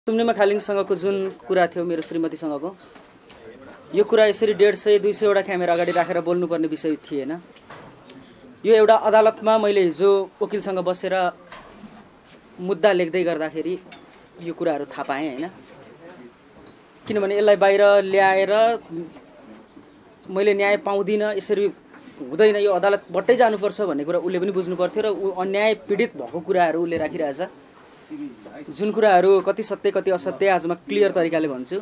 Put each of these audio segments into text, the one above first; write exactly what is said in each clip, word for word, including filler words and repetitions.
सुम्निमा खालिङसँगको जुन कुरा थियो मेरो श्रीमतीसँगको, यो कुरा यसरी डेढ सय दुई सयवटा क्यामेरा अगाडि राखेर बोल्नुपर्ने विषय थिएन। यो एउटा अदालतमा मैले हिजो वकिलसँग बसेर मुद्दा लेख्दै गर्दाखेरि यो कुराहरू थाहा पाएँ हैन। किनभने यसलाई बाहिर ल्याएर मैले न्याय पाउँदिन, यसरी हुँदैन, यो अदालतबाटै जानुपर्छ भन्ने कुरा उसले पनि बुझ्नु पर्थ्यो र ऊ अन्याय पीडित भएको कुराहरू उसले राखिरहेछ। जुन कुराहरू कति सत्य कति असत्य आज म क्लियर तरिकाले भन्छु।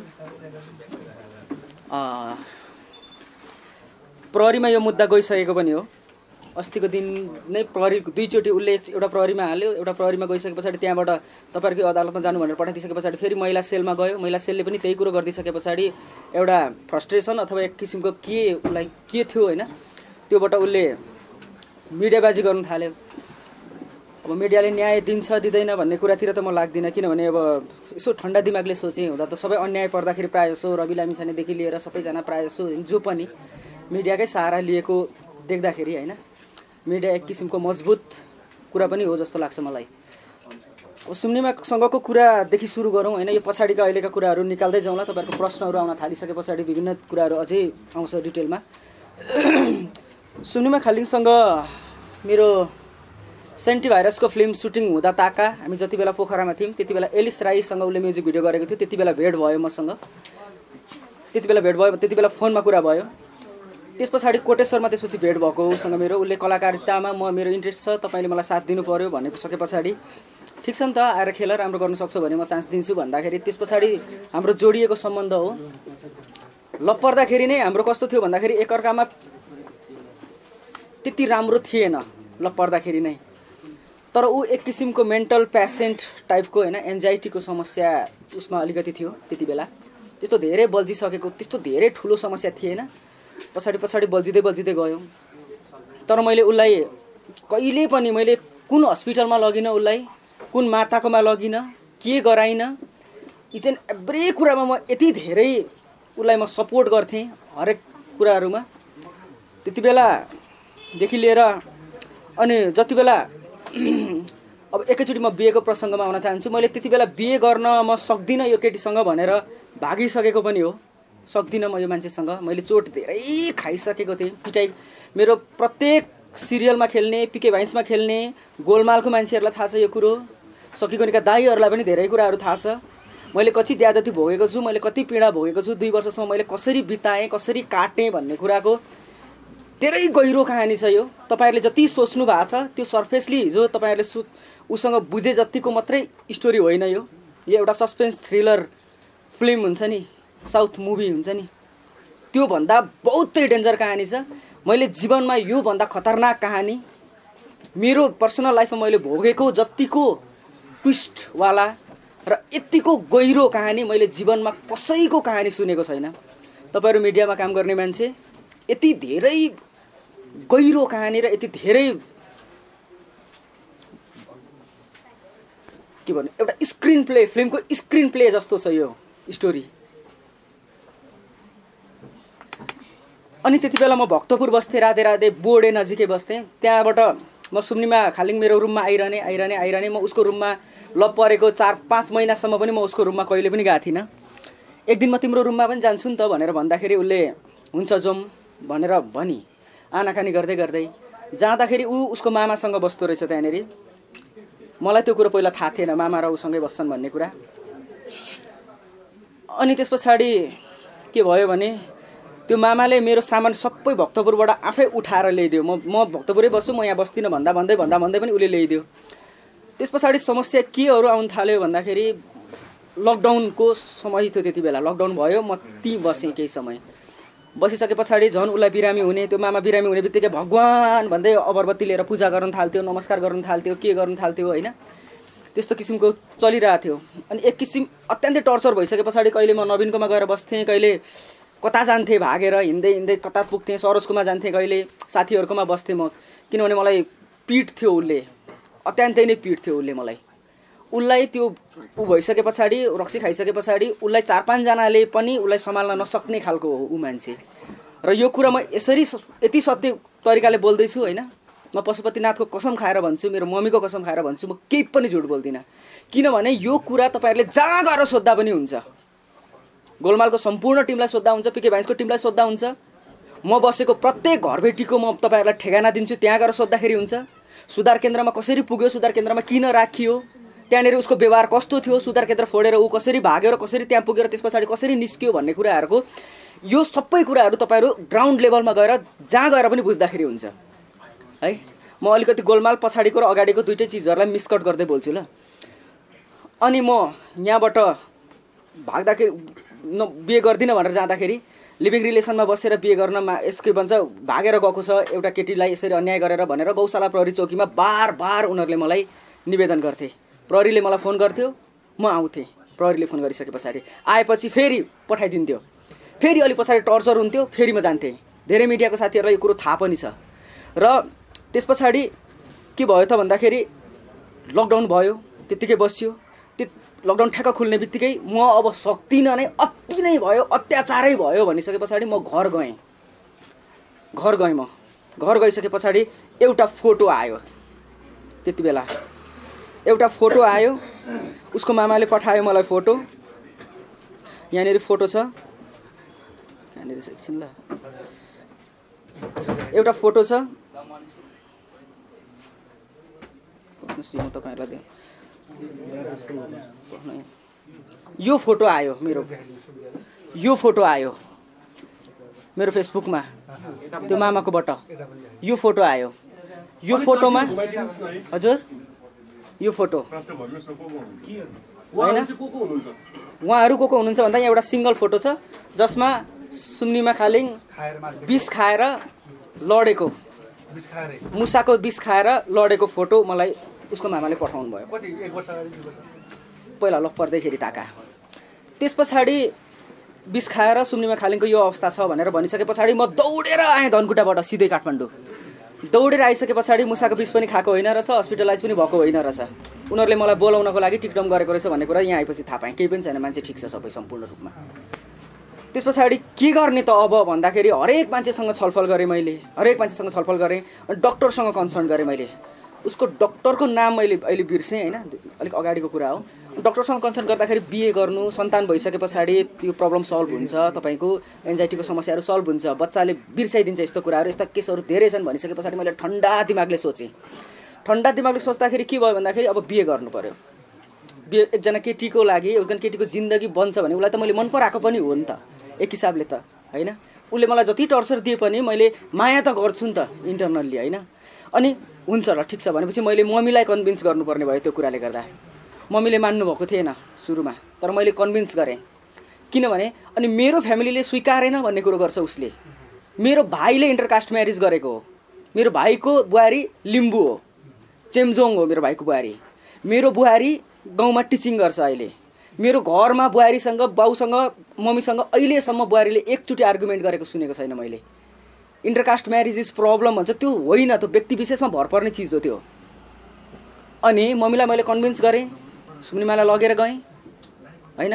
प्रहरीमा यो मुद्दा गइसकेको पनि हो। अस्तिको दिन नै प्रहरी दुईचोटि उसले एउटा प्रहरीमा हाल्यो, एउटा प्रहरीमा गइसके पछाडि त्यहाँबाट तपाईहरुको अदालतमा जानु भनेर पठाइदिसके पछाडि फेरि महिला सेलमा गयो। महिला सेलले पनि त्यही कुरो गरिदिसके पछाडि एउटा फ्रस्ट्रेसन अथवा एक किसिमको के उसलाई के थियो हैन, त्योबाट उसले मिडियाबाजी गर्न थाल्यो। अब मिडियाले न्याय दिन्छ दिँदैन भन्ने कुरातिर त म लाग्दिनँ, किनभने अब यसो ठन्डा दिमागले सोचे हुँदा त सबै अन्याय पर्दाखेरि प्रायः जसो रवि लामिछानेदेखि लिएर सबैजना प्रायः जसो जो पनि मिडियाकै सहारा लिएको देख्दाखेरि हैन, मिडिया एक किसिमको मजबुत कुरा पनि हो जस्तो लाग्छ मलाई। अब सुम्निमासँगको कुरादेखि सुरु गरौँ हैन, यो पछाडिका अहिलेका कुराहरू निकाल्दै जाउँला। तपाईहरुको प्रश्नहरू आउन थालिसके पछाडि विभिन्न कुराहरू अझै आउँछ डिटेलमा। सुम्निमा खालिङसँग मेरो सेन्टी भाइरसको फिल्म सुटिङ हुँदा ताका हामी जति बेला पोखरामा थियौँ त्यति बेला एलिस राईसँग उसले म्युजिक भिडियो गरेको थियो। त्यति बेला भेट भयो मसँग, त्यति बेला भेट भयो, त्यति बेला फोनमा कुरा भयो। त्यस पछाडि कोटेश्वरमा त्यसपछि भेट भएको उसँग मेरो। उसले कलाकारितामा म मेरो इन्ट्रेस्ट छ, तपाईँले मलाई साथ दिनु पर्यो भन्ने सके पछाडि ठिक छ नि त, आएर खेल राम्रो गर्न सक्छौ भने म चान्स दिन्छु भन्दाखेरि त्यस पछाडि हाम्रो जोडिएको सम्बन्ध हो। ल पर्दाखेरि नै हाम्रो कस्तो थियो भन्दाखेरि एकअर्कामा त्यति राम्रो थिएन ल पर्दाखेरि नै, तर ऊ एक किसिमको मेन्टल पेसेन्ट टाइपको हैन, एन्जाइटीको समस्या उसमा अलिकति थियो त्यति बेला। त्यस्तो धेरै बल्झिसकेको, त्यस्तो धेरै ठुलो समस्या थिएन, पछाडि पछाडि बल्झिँदै बल्झिँदै गयो। तर मैले उसलाई कहिले पनि मैले कुन हस्पिटलमा लगिनँ, उसलाई कुन माताकोमा लगिनँ, के गराइनँ, इच एन्ड एभ्री कुरामा म यति धेरै उसलाई म सपोर्ट गर्थेँ हरेक कुराहरूमा। त्यति बेलादेखि लिएर अनि जति बेला अब एकैचोटि म बिहेको प्रसङ्गमा आउन चाहन्छु। मैले त्यति बेला बिहे गर्न म सक्दिनँ यो केटीसँग भनेर भागिसकेको पनि हो। सक्दिनँ म यो मान्छेसँग, मैले चोट धेरै खाइसकेको थिएँ। पिटाइ मेरो प्रत्येक सिरियलमा खेल्ने, पिके भाइन्समा खेल्ने गोलमालको मान्छेहरूलाई थाहा छ यो कुरो, सकिगनेका दाईहरूलाई पनि धेरै कुराहरू थाहा छ। मैले कति द्यादती भोगेको छु, मैले कति पीडा भोगेको छु, दुई वर्षसम्म मैले कसरी बिताएँ, कसरी काटेँ भन्ने कुराको धेरै गहिरो कहानी छ यो। तपाईहरुले जति सोच्नु भएको छ त्यो सर्फेसली हिजो तपाईहरुले सु उसँग बुझे जतिको मात्रै स्टोरी होइन यो। यो एउटा सस्पेन्स थ्रिलर फिल्म हुन्छ नि, साउथ मुभी हुन्छ नि, त्यो भन्दा बहुतै डेन्जर कहानी छ। मैले जीवनमा यो भन्दा खतरनाक कहानी मेरो पर्सनल लाइफमा मैले भोगेको जतिको ट्विस्टवाला र यतिको गहिरो कहानी मैले जीवनमा कसैको कहानी सुनेको छैन। तपाईहरु मिडियामा काम गर्ने मान्छे, यति धेरै गहिरो कहानी र यति धेरै के भन्नु, एउटा स्क्रिन प्ले, फिल्मको स्क्रिन प्ले जस्तो छ यो स्टोरी। अनि त्यति बेला म भक्तपुर बस्थेँ, राधे राधे बोर्डे नजिकै बस्थेँ। त्यहाँबाट म सुम्निमा खालिङ मेरो रुममा आइरहने आइरहने आइरहने म उसको रुममा लप परेको चार पाँच महिनासम्म पनि म उसको रुममा कहिले पनि गएको थिइनँ। एक दिन म तिम्रो रुममा पनि जान्छु नि त भनेर भन्दाखेरि उसले हुन्छ जाउँ भनेर भनी आनाकानी गर्दै गर्दै जाँदाखेरि ऊ उसको मामासँग बस्दो रहेछ त्यहाँनिर। मलाई त्यो कुरो पहिला थाहा थिएन, मामा र उसँगै बस्छन् भन्ने कुरा। अनि त्यस पछाडि के भयो भने त्यो मामाले मेरो सामान सबै भक्तपुरबाट आफै उठाएर ल्याइदियो। म म भक्तपुरै बस्छु, म यहाँ बस्दिनँ भन्दा भन्दै भन्दा भन्दै पनि उसले ल्याइदियो। त्यस पछाडि समस्या केहरू आउन थाल्यो भन्दाखेरि लकडाउनको समय थियो त्यति बेला। लकडाउन भयो, म ती बसेँ केही समय। बसिसके पछाडि झन् उसलाई बिरामी हुने, त्यो मामा बिरामी हुने बित्तिकै भगवान् भन्दै अगरबत्ती लिएर पूजा गर्न थाल्थ्यो, नमस्कार गर्न थाल्थ्यो, के गर्न थाल्थ्यो होइन, त्यस्तो किसिमको चलिरहेको थियो। अनि एक किसिम अत्यन्तै टर्चर भइसके पछाडि कहिले म नवीनकोमा गएर बस्थेँ, कहिले कता जान्थेँ भागेर हिँड्दै हिँड्दै कता पुग्थेँ, सरोजकोमा जान्थेँ, कहिले साथीहरूकोमा बस्थेँ म, किनभने मलाई पिट थियो उसले, अत्यन्तै नै पिट थियो उसले मलाई। उसलाई त्यो ऊ भइसके पछाडि, रक्सी खाइसके पछाडि उसलाई चार पाँचजनाले पनि उसलाई सम्हाल्न नसक्ने खालको हो ऊ मान्छे। र यो कुरा म यसरी यति सत्य तरिकाले बोल्दैछु होइन, म पशुपतिनाथको कसम खाएर भन्छु, मेरो मम्मीको कसम खाएर भन्छु, म केही पनि झुट बोल्दिनँ। किनभने यो कुरा तपाईँहरूले जहाँ गएर सोद्धा पनि हुन्छ, गोलमालको सम्पूर्ण टिमलाई सोद्धा हुन्छ, पिके भाइन्सको टिमलाई सोद्धा हुन्छ, म बसेको प्रत्येक घरबेटीको म तपाईँहरूलाई ठेगाना दिन्छु, त्यहाँ गएर सोद्धाखेरि हुन्छ। सुधार केन्द्रमा कसरी पुग्यो, सुधार केन्द्रमा किन राखियो, त्यहाँनिर उसको व्यवहार कस्तो थियो, सुधार केन्द्र फोडेर ऊ कसरी भाग्यो र कसरी त्यहाँ पुगेर त्यस पछाडि कसरी निस्कियो भन्ने कुराहरूको यो सबै कुराहरू तपाईँहरू ग्राउन्ड लेभलमा गएर जहाँ गएर पनि बुझ्दाखेरि हुन्छ है। म अलिकति गोलमाल पछाडिको र अगाडिको दुइटै चिजहरूलाई मिसकट गर्दै बोल्छु ल। अनि म यहाँबाट भाग्दाखेरि न बिहे गर्दिनँ भनेर जाँदाखेरि लिभिङ रिलेसनमा बसेर बिहे गर्न यसो के भन्छ भागेर गएको छ एउटा केटीलाई यसरी अन्याय गरेर भनेर गौशाला प्रहरी चौकीमा बार बार उनीहरूले मलाई निवेदन गर्थे। प्रहरीले मलाई फोन गर्थ्यो, म आउँथेँ, प्रहरीले फोन गरिसके पछाडि आएपछि फेरि पठाइदिन्थ्यो, फेरि अलि पछाडि टर्चर हुन्थ्यो, फेरि म जान्थेँ। धेरै मिडियाको साथीहरूलाई यो कुरो थाहा पनि छ। र त्यस पछाडि के भयो त भन्दाखेरि लकडाउन भयो, त्यत्तिकै बस्यो। त्यो लकडाउन ठ्याक्क खुल्ने बित्तिकै म अब सक्दिनँ नै, अति नै भयो, अत्याचारै भयो भनिसके पछाडि म घर गएँ। घर गएँ म घर गइसके पछाडि एउटा फोटो आयो। त्यति बेला एउटा फोटो आयो, उसको मामाले पठायो मलाई फोटो। यहाँनिर फोटो छ, यहाँनिर एकछिन ल, एउटा फोटो छ, म तपाईँहरूलाई दिएँ। यो फोटो आयो मेरो, यो फोटो आयो मेरो फेसबुकमा, त्यो मामाकोबाट यो फोटो आयो। यो फोटोमा हजुर यो फोटो होइन, उहाँहरू को को हुनुहुन्छ भन्दा यहाँ एउटा सिङ्गल फोटो छ जसमा सुम्निमा खालिङ विष खाएर लडेको, मुसाको विष खाएर लडेको फोटो मलाई उसको मामाले पठाउनु भयो पहिला लक पर्दैखेरि ताका। त्यस पछाडि विष खाएर सुम्निमा खालिङको यो अवस्था छ भनेर भनिसके पछाडि म दौडेर आएँ धनकुटाबाट सिधै काठमाडौँ। दौडेर आइसके पछाडि मुसाको विष पनि खाएको होइन रहेछ, हस्पिटलाइज पनि भएको होइन रहेछ। उनीहरूले मलाई बोलाउनको लागि टिकटम गरेको रहेछ भन्ने कुरा यहाँ आएपछि थाहा पाएँ। केही पनि छैन, मान्छे ठिक छ सबै सम्पूर्ण रूपमा। त्यस पछाडि के गर्ने त अब भन्दाखेरि हरेक मान्छेसँग छलफल गरेँ मैले, हरेक मान्छेसँग छलफल गरेँ, डक्टरसँग कन्सल्ट गरेँ मैले। उसको डक्टरको नाम मैले अहिले बिर्सेँ होइन, अलिक अगाडिको कुरा हो। डक्टरसँग कन्सल्ट गर्दाखेरि बिहे गर्नु, सन्तान भइसके पछाडि त्यो प्रब्लम सल्भ हुन्छ, तपाईँको एन्जाइटीको समस्याहरू सल्भ हुन्छ, बच्चाले बिर्साइदिन्छ यस्तो कुराहरू, यस्ता केसहरू धेरै छन् भनिसके पछाडि मैले ठन्डा दिमागले सोचेँ। ठन्डा दिमागले सोच्दाखेरि के भयो भन्दाखेरि अब बिहे गर्नु पऱ्यो। बिहे एकजना केटीको लागि, एकजना केटीको जिन्दगी बन्छ भने उसलाई त मैले मन पराएको पनि हो नि त एक हिसाबले त होइन। उसले मलाई जति टर्चर दिए पनि मैले माया त गर्छु नि त इन्टरनल्ली होइन। अनि हुन्छ र ठिक छ भनेपछि मैले मम्मीलाई कन्भिन्स गर्नुपर्ने भयो। त्यो कुराले गर्दा मम्मीले मान्नुभएको थिएन सुरुमा, तर मैले कन्भिन्स गरेँ। किनभने अनि मेरो फ्यामिलीले स्वीकारेन भन्ने कुरो गर्छ उसले। मेरो भाइले इन्टरकास्ट म्यारिज गरेको हो, मेरो भाइको बुहारी लिम्बू हो, चेम्जोङ हो मेरो भाइको बुहारी। मेरो बुहारी गाउँमा टिचिङ गर्छ अहिले। मेरो घरमा बुहारीसँग, बाउसँग, मम्मीसँग अहिलेसम्म बुहारीले एकचोटि आर्गुमेन्ट गरेको सुनेको छैन मैले। इन्टरकास्ट म्यारिज इज प्रब्लम भन्छ, त्यो होइन, त्यो व्यक्ति विशेषमा भर पर्ने चिज हो त्यो। अनि मम्मीलाई मैले कन्भिन्स गरेँ, सुम्निमालाई लगेर गएँ होइन।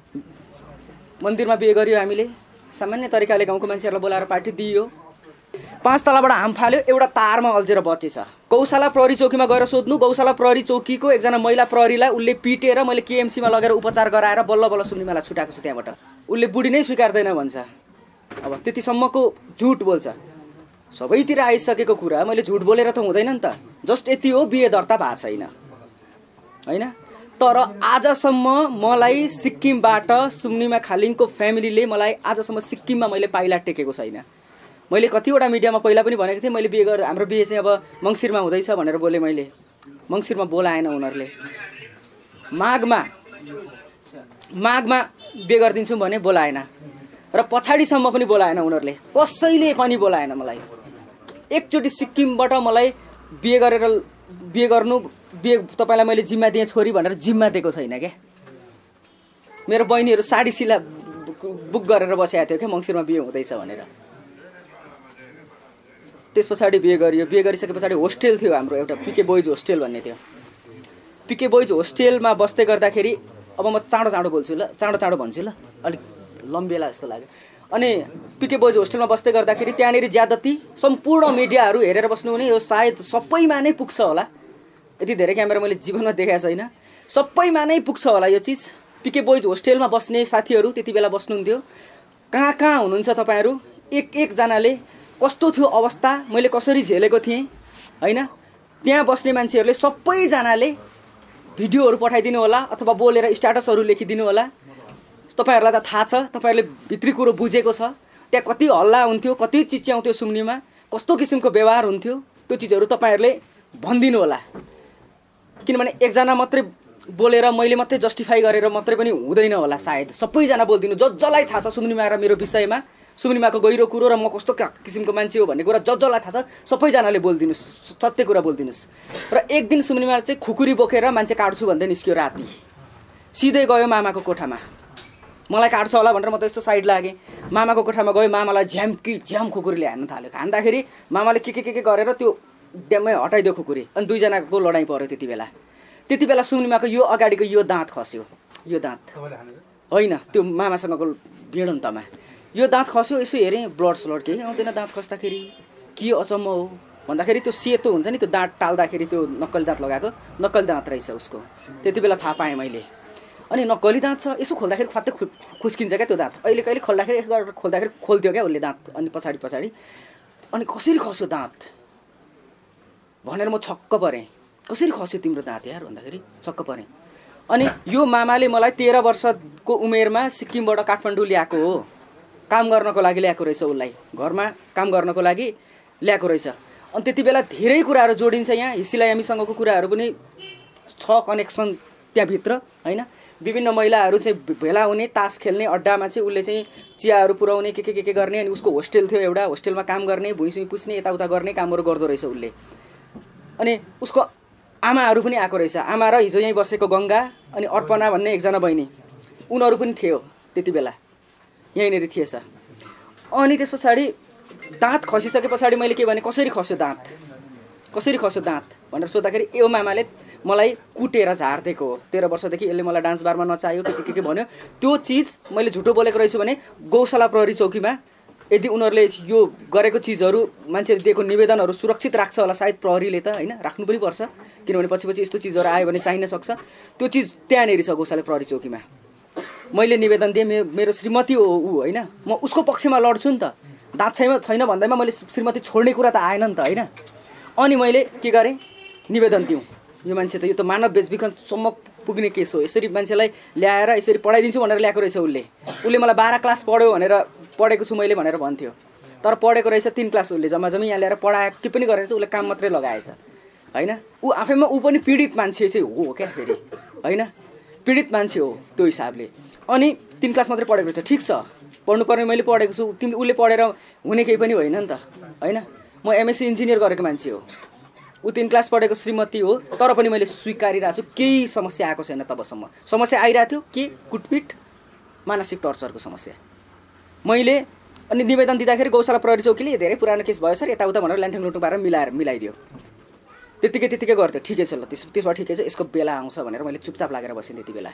मन्दिरमा बिहे गरियो हामीले, सामान्य तरिकाले गाउँको मान्छेहरूलाई बोलाएर पार्टी दिइयो। पाँच तलाबाट हाम फाल्यो, एउटा तारमा अल्झेर बचेछ। गौशाला प्रहरी चौकीमा गएर सोध्नु, गौशाला प्रहरी चौकीको एकजना महिला प्रहरीलाई उसले पिटेर मैले केएमसीमा लगेर उपचार गराएर बल्ल बल्ल सुम्निमालाई छुटाएको छु त्यहाँबाट। उसले बुढी नै स्वीकार्दैन भन्छ। अब त्यतिसम्मको झुट बोल्छ। सबैतिर आइसकेको कुरा मैले झुट बोलेर त हुँदैन नि त। जस्ट यति हो, बिहे दर्ता भएको छैन होइन। तर आजसम्म मलाई सिक्किमबाट सुम्निमा खालिङको फ्यामिलीले मलाई आजसम्म सिक्किममा मैले पाइला टेकेको छैन। मैले कतिवटा मिडियामा पहिला पनि भनेको थिएँ, मैले बिहे गरेर हाम्रो बिहे चाहिँ अब मङ्सिरमा हुँदैछ भनेर बोलेँ मैले। मङ्सिरमा बोलाएन उनीहरूले। माघमा माघमा बिहे गरिदिन्छु भने बोलाएन, र पछाडिसम्म पनि बोलाएन उनीहरूले, कसैले पनि बोलाएन मलाई। एकचोटि सिक्किमबाट मलाई बिहे गरेर बिहे गर्नु, बिहे तपाईँलाई मैले जिम्मा दिएँ छोरी भनेर जिम्मा दिएको छैन क्या। मेरो बहिनीहरू साडी सिला बुक गरेर बसेको थियो क्या मङ्सिरमा बिहे हुँदैछ भनेर। त्यस पछाडि बिहे गरियो। बिहे गरिसके पछाडि होस्टेल थियो हाम्रो एउटा, पिके बोइज होस्टेल भन्ने थियो। पिके बोइज होस्टेलमा बस्दै गर्दाखेरि अब म चाँडो चाँडो बोल्छु ल, चाँडो चाँडो भन्छु ल, अलिक लम्बेला जस्तो लाग्यो। अनि पिके बोइज होस्टेलमा बस्दै गर्दाखेरि त्यहाँनिर ज्यादती सम्पूर्ण मिडियाहरू हेरेर बस्नु भने यो सायद सबैमा नै पुग्छ होला। यति धेरै क्यामेरा मैले जीवनमा देखाएको छैन। सबैमा नै पुग्छ होला यो चिज। पिके बोइज होस्टेलमा बस्ने साथीहरू त्यति बेला बस्नुहुन्थ्यो। कहाँ कहाँ हुनुहुन्छ तपाईँहरू? एक एकजनाले कस्तो थियो अवस्था, मैले कसरी झेलेको थिएँ होइन। त्यहाँ बस्ने मान्छेहरूले सबैजनाले भिडियोहरू पठाइदिनु होला अथवा बोलेर स्ट्याटसहरू लेखिदिनु होला। तपाईँहरूलाई त थाहा छ, तपाईँहरूले भित्री कुरो बुझेको छ। त्यहाँ कति हल्ला हुन्थ्यो, कति चिच्याउँथ्यो सुम्निमा, कस्तो किसिमको व्यवहार हुन्थ्यो, त्यो चिजहरू तपाईँहरूले भनिदिनु होला। किनभने एकजना मात्रै बोलेर मैले मात्रै जस्टिफाई गरेर मात्रै पनि हुँदैन होला सायद। सबैजना बोलिदिनु, ज जसलाई थाहा छ सुम्निमा र मेरो विषयमा, सुम्निमाको गहिरो कुरो र म कस्तो किसिमको मान्छे हो भन्ने कुरा ज जसलाई थाहा छ सबैजनाले बोलिदिनुहोस्, सत्य कुरा बोलिदिनुहोस्। र एक दिन सुम्निमा चाहिँ खुकुरी बोकेर मान्छे काट्छु भन्दै निस्क्यो राति। सिधै गयो मामाको कोठामा। मलाई काट्छ होला भनेर म त यस्तो साइड लागेँ। मामाको कोठामा गयो, मामालाई झ्याम्की झ्याम खुकुरीले हान्नु थाल्यो। खाँदाखेरि मामाले के के के के गरेर त्यो ड्याममै हटाइदियो खुकुरी। अनि दुईजनाको लडाइँ पऱ्यो त्यति बेला। त्यति बेला सुम्निमाको यो अगाडिको यो दाँत खस्यो। यो दाँत होइन, त्यो मामासँगको भिडन्तमा यो दाँत खस्यो। यसो हेरेँ ब्लड स्लड केही आउँदैन दाँत खस्दाखेरि। के अचम्म हो भन्दाखेरि त्यो सेतो हुन्छ नि, त्यो दाँत टाल्दाखेरि त्यो नक्कली दाँत लगाएको नक्कली दाँत रहेछ उसको। त्यति बेला थाहा पाएँ मैले। अनि नक्कली दाँत छ, यसो खोल्दाखेरि फात्तै खु खुस्किन्छ क्या त्यो दाँत। अहिले कहिले खोल्दाखेरि एक खोल्दाखेरि खोल्थ्यो क्या उसले दाँत। अनि पछाडि पछाडि अनि कसरी खस्यो दाँत भनेर म छक्क परेँ। कसरी खस्यो तिम्रो दाँत यार भन्दाखेरि छक्क परेँ। अनि यो मामाले मलाई तेह्र वर्षको उमेरमा सिक्किमबाट काठमाडौँ ल्याएको हो। काम गर्नको लागि ल्याएको रहेछ, उसलाई घरमा काम गर्नको लागि ल्याएको रहेछ। अनि त्यति बेला धेरै कुराहरू जोडिन्छ यहाँ। हिसिलायामीसँगको कुराहरू पनि छ, कनेक्सन त्यहाँभित्र होइन। विभिन्न महिलाहरू चाहिँ भेला हुने, तास खेल्ने अड्डामा चाहिँ उसले चाहिँ चियाहरू पुऱ्याउने, के के के के गर्ने। अनि उसको होस्टेल थियो एउटा, होस्टेलमा काम गर्ने, भुइँसुइँ पुस्ने, यताउता गर्ने कामहरू गर्दो रहेछ उसले। अनि उसको आमाहरू पनि आएको रहेछ। आमा र हिजो यहीँ बसेको गङ्गा अनि अर्पणा भन्ने एकजना बहिनी, उनीहरू पनि थियो त्यति बेला, यहीँनिर थिएछ। अनि त्यस पछाडि दाँत खसिसके पछाडि मैले के भने, कसरी खस्यो दाँत, कसरी खस्यो दाँत भनेर सोद्धाखेरि यो मामाले मलाई कुटेर झारिदिएको हो। तेह्र वर्षदेखि यसले मलाई डान्स बारमा नचाह्यो, के के के भन्यो। त्यो चिज मैले झुटो बोलेको रहेछु भने गौशाला प्रहरी चौकीमा यदि उनीहरूले यो गरेको चिजहरू, मान्छेले दिएको निवेदनहरू सुरक्षित राख्छ होला सायद प्रहरीले त होइन, राख्नु पनि पर्छ। किनभने पछि पछि यस्तो चिजहरू आयो भने चाहिन सक्छ। त्यो चिज त्यहाँनिर छ गौशाला प्रहरी चौकीमा। मैले निवेदन दिएँ, मे मेरो श्रीमती हो ऊ होइन, म उसको पक्षमा लड्छु नि त। दाँत छैन छैन भन्दैमा मैले श्रीमती छोड्ने कुरा त आएन नि त होइन। अनि मैले के गरेँ, निवेदन दिउँ। यो मान्छे त यो त मानव बेचबिखनसम्म पुग्ने केस हो। यसरी मान्छेलाई ल्याएर यसरी पढाइदिन्छु भनेर ल्याएको रहेछ उसले। उसले मलाई बाह्र क्लास पढ्यो भनेर पढेको छु मैले भनेर भन्थ्यो, तर पढेको रहेछ तिन क्लास उसले जम्मा जम्मी यहाँ ल्याएर पढाएको के पनि गरेर चाहिँ उसले काम मात्रै लगाएछ होइन। ऊ आफैमा ऊ पनि पीडित मान्छे चाहिँ हो क्या फेरि होइन, पीडित मान्छे हो त्यो हिसाबले। अनि तिन क्लास मात्रै पढेको रहेछ, ठिक छ, पढ्नुपर्ने मैले पढेको छु। तिमी उसले पढेर हुने केही पनि होइन नि त होइन। म एमएससी इन्जिनियर गरेको मान्छे हो, ऊ तिन क्लास पढेको श्रीमती हो, तर पनि मैले स्वीकारिरहेको छु। केही समस्या आएको छैन तबसम्म। समस्या आइरहेको थियो के, कुटपिट, मानसिक टर्चरको समस्या। मैले अनि निवेदन दिँदाखेरि गौशाला प्रहरी चौकीले धेरै पुरानो केस भयो सर यताउता भनेर ल्यान्ठेङ लुटुङ पारेर मिलाएर मिलाइदियो। त्यतिकै त्यतिकै गर्थ्यो, ठिकै छ ल, त्यस त्यसबाट ठिकै छ, यसको बेला आउँछ भनेर मैले चुपचाप लागेर बसेँ। त्यति बेला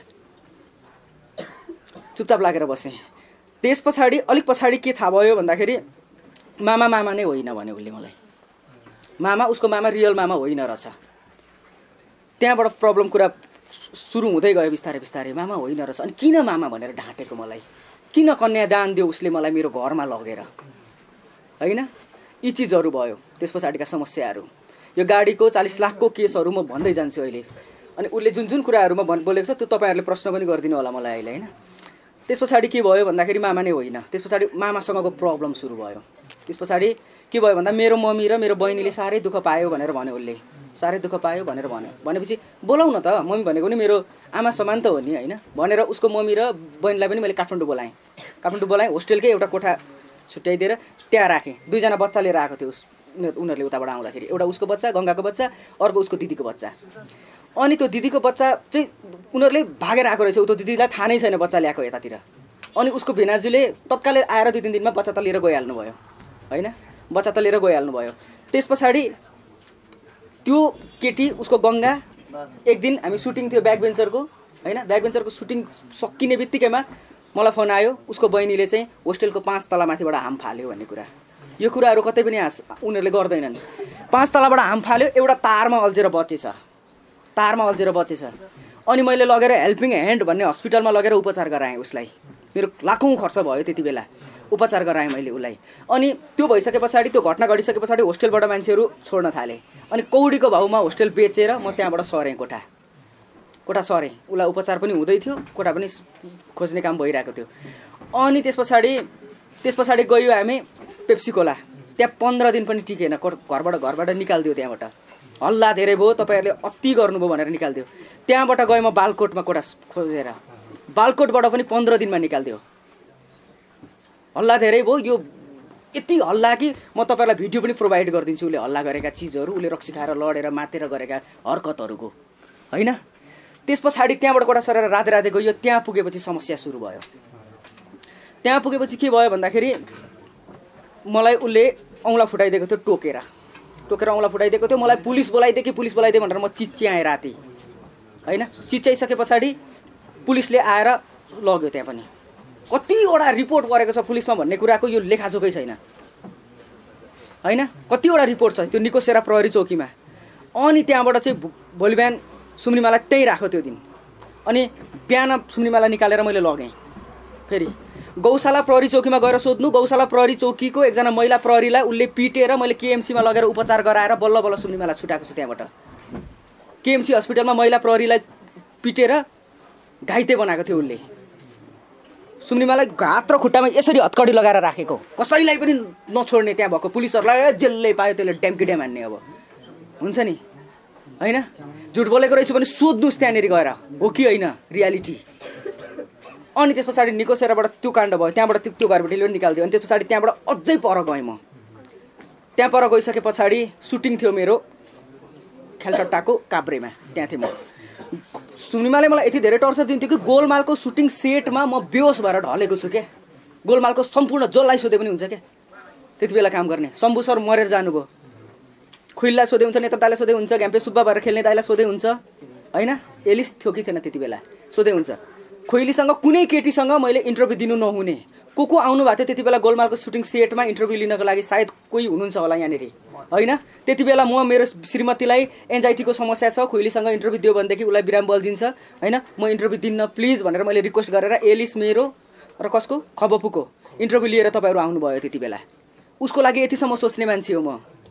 चुपचाप लागेर बसेँ। त्यस पछाडि अलिक पछाडि के थाहा भयो भन्दाखेरि मामा मामा नै होइन भने उसले मलाई। मामा उसको मामा रियल मामा होइन रहेछ। त्यहाँबाट प्रब्लम कुरा सुरु हुँदै गयो बिस्तारै बिस्तारै। मामा होइन रहेछ। अनि किन मामा भनेर ढाँटेको मलाई, किन कन्यादान दियो उसले मलाई मेरो घरमा लगेर होइन। यी चिजहरू भयो। त्यस पछाडिका समस्याहरू, यो गाडीको चालिस लाखको केसहरू म भन्दै जान्छु अहिले। अनि उसले जुन जुन कुराहरू म भन् बोलेको छ त्यो तपाईँहरूले प्रश्न पनि गरिदिनु होला मलाई अहिले होइन। त्यस पछाडि के भयो भन्दाखेरि मामा नै होइन। त्यस पछाडि मामासँगको प्रब्लम सुरु भयो। त्यस पछाडि के भयो भन्दा मेरो मम्मी र मेरो बहिनीले साह्रै दुःख पायो भनेर भन्यो उसले। साह्रै दुःख पायो भनेर भन्यो भनेपछि बोलाउ न त, मम्मी भनेको नि मेरो आमा समान त हो नि होइन भनेर उसको मम्मी र बहिनीलाई पनि मैले काठमाडौँ बोलाएँ। काठमाडौँ बोलाएँ, होस्टेलकै एउटा कोठा छुट्याइदिएर त्यहाँ राखेँ। दुईजना बच्चा लिएर आएको थियो उनीहरूले उताबाट आउँदाखेरि, एउटा उसको बच्चा गङ्गाको बच्चा, अर्को उसको दिदीको बच्चा। अनि त्यो दिदीको बच्चा चाहिँ उनीहरूले भागेर आएको रहेछ। त्यो दिदीलाई थाहा नै छैन बच्चा ल्याएको यतातिर। अनि उसको भिनाजुले तत्कालै आएर दुई तिन दिनमा बच्चा त लिएर गइहाल्नु भयो होइन, बच्चा त लिएर गइहाल्नु भयो। त्यस पछाडि त्यो केटी उसको गङ्गा एक दिन हामी सुटिङ थियो ब्याक बेन्चरको होइन, ब्याक बेन्चरको सुटिङ सकिने बित्तिकैमा मलाई फोन आयो उसको बहिनीले चाहिँ होस्टेलको पाँच तला माथिबाट हाम फाल्यो भन्ने कुरा। यो कुराहरू कतै पनि आस उनीहरूले गर्दैनन्। पाँच तलाबाट हाम फाल्यो, एउटा तारमा अल्झेर बचेछ, तारमा अल्झेर बचेछ। अनि मैले लगेर हेल्पिङ ह्यान्ड भन्ने हस्पिटलमा लगेर उपचार गराएँ उसलाई। मेरो लाखौँ खर्च भयो त्यति बेला, उपचार गराएँ मैले उसलाई। अनि त्यो भइसके पछाडि, त्यो घटना घटिसके पछाडि होस्टेलबाट मान्छेहरू छोड्न थाले। अनि कौडीको भाउमा होस्टेल बेचेर म त्यहाँबाट सरेँ, कोठा कोठा सरेँ। उसलाई उपचार पनि हुँदै थियो, कोठा पनि खोज्ने काम भइरहेको थियो। अनि त्यस पछाडि त्यस पछाडि गयो हामी पेप्सी खोला। त्यहाँ पन्ध्र दिन पनि टिकेन, घरबाट घरबाट निकालिदियो। त्यहाँबाट हल्ला धेरै भयो, तपाईँहरूले अति गर्नुभयो भनेर निकालिदियो। त्यहाँबाट गएँ म बालकोटमा कोठा खोजेर, बालकोटबाट पनि पन्ध्र दिनमा निकालिदियो। हल्ला धेरै भयो। यो यति हल्ला कि म तपाईँलाई भिडियो पनि प्रोभाइड गरिदिन्छु उसले हल्ला गरेका चिजहरू, उसले रक्सी खाएर लडेर मातेर गरेका हरकतहरूको, होइन। त्यस पछाडि त्यहाँबाट कोठा सरेर राधे राधे गयो। त्यहाँ पुगेपछि समस्या सुरु भयो। त्यहाँ पुगेपछि के भयो भन्दाखेरि मलाई उसले औँला फुटाइदिएको थियो, टोकेर टोकेर औँला फुटाइदिएको थियो। मलाई पुलिस बोलाइदियो कि पुलिस बोलाइदियो भनेर म चिच्याएँ राति, होइन। चिच्याइसके पछाडि पुलिसले आएर लग्यो। त्यहाँ पनि कतिवटा रिपोर्ट गरेको छ पुलिसमा भन्ने कुराको यो लेखाजोखै छैन, होइन। कतिवटा रिपोर्ट छ त्यो निकोसेरा प्रहरी चौकीमा। अनि त्यहाँबाट चाहिँ भोलि बिहान सुम्निमालाई त्यहीँ राख्यो त्यो दिन। अनि बिहान सुम्निमालाई निकालेर मैले लगेँ। फेरि गौशाला प्रहरी चौकीमा गएर सोध्नु, गौशाला प्रहरी चौकीको एकजना महिला प्रहरीलाई उसले पिटेर मैले केएमसीमा लगेर उपचार गराएर बल्ल बल्ल सुम्निमालाई छुटाएको छु। त्यहाँबाट केएमसी हस्पिटलमा महिला प्रहरीलाई पिटेर घाइते बनाएको थियो उसले। सुम्निमालाई हात र खुट्टामा यसरी हत्कडी लगाएर राखेको, कसैलाई पनि नछोड्ने। त्यहाँ भएको पुलिसहरूलाई जेलले पायो त्यसले ड्याम्की ड्याम हान्ने। अब हुन्छ नि, होइन। झुट बोलेको रहेछु भने सोध्नुहोस् त्यहाँनिर गएर, हो कि होइन रियालिटी। अनि त्यस पछाडि निकोसेराबाट त्यो काण्ड भयो। त्यहाँबाट त्यो घरबेटीले पनि निकालिदियो। अनि त्यस पछाडि त्यहाँबाट अझै पर गएँ म। त्यहाँ पर गइसके पछाडि सुटिङ थियो मेरो खेलटट्टाको काभ्रेमा। त्यहाँ थिएँ म। सुम्निमाले मलाई यति धेरै टर्चर दिन्थ्यो कि गोलमालको सुटिङ सेटमा म बेहोस भएर ढलेको छु क्या। गोलमालको सम्पूर्ण जसलाई सोधे पनि हुन्छ क्या त्यति बेला काम गर्ने। शम्भु सर मरेर जानुभयो, खुइललाई सोधे हुन्छ, नेता दाइलाई सोधे हुन्छ, घ्याम्पे सुब्बा भएर खेल्ने दाइलाई सोधे हुन्छ, होइन। एलिस थियो कि थिएन त्यति बेला, सोधे हुन्छ। खुइलीसँग कुनै केटीसँग मैले इन्टरभ्यू दिनु नहुने। को को आउनु भएको थियो त्यति बेला गोलमालको सुटिङ सेटमा इन्टरभ्यू लिनको लागि, सायद कोही हुनुहुन्छ होला यहाँनिर, होइन। त्यति बेला म मेरो श्रीमतीलाई एन्जाइटीको समस्या छ, खुइलीसँग इन्टरभ्यू दियो भनेदेखि उसलाई बिराम बल्झिन्छ, होइन। म इन्टरभ्यू दिन्न प्लिज भनेर मैले रिक्वेस्ट गरेर एलिस मेरो र कसको खबपुको इन्टरभ्यू लिएर तपाईँहरू आउनुभयो। त्यति बेला उसको लागि यतिसम्म सोच्ने मान्छे हो म,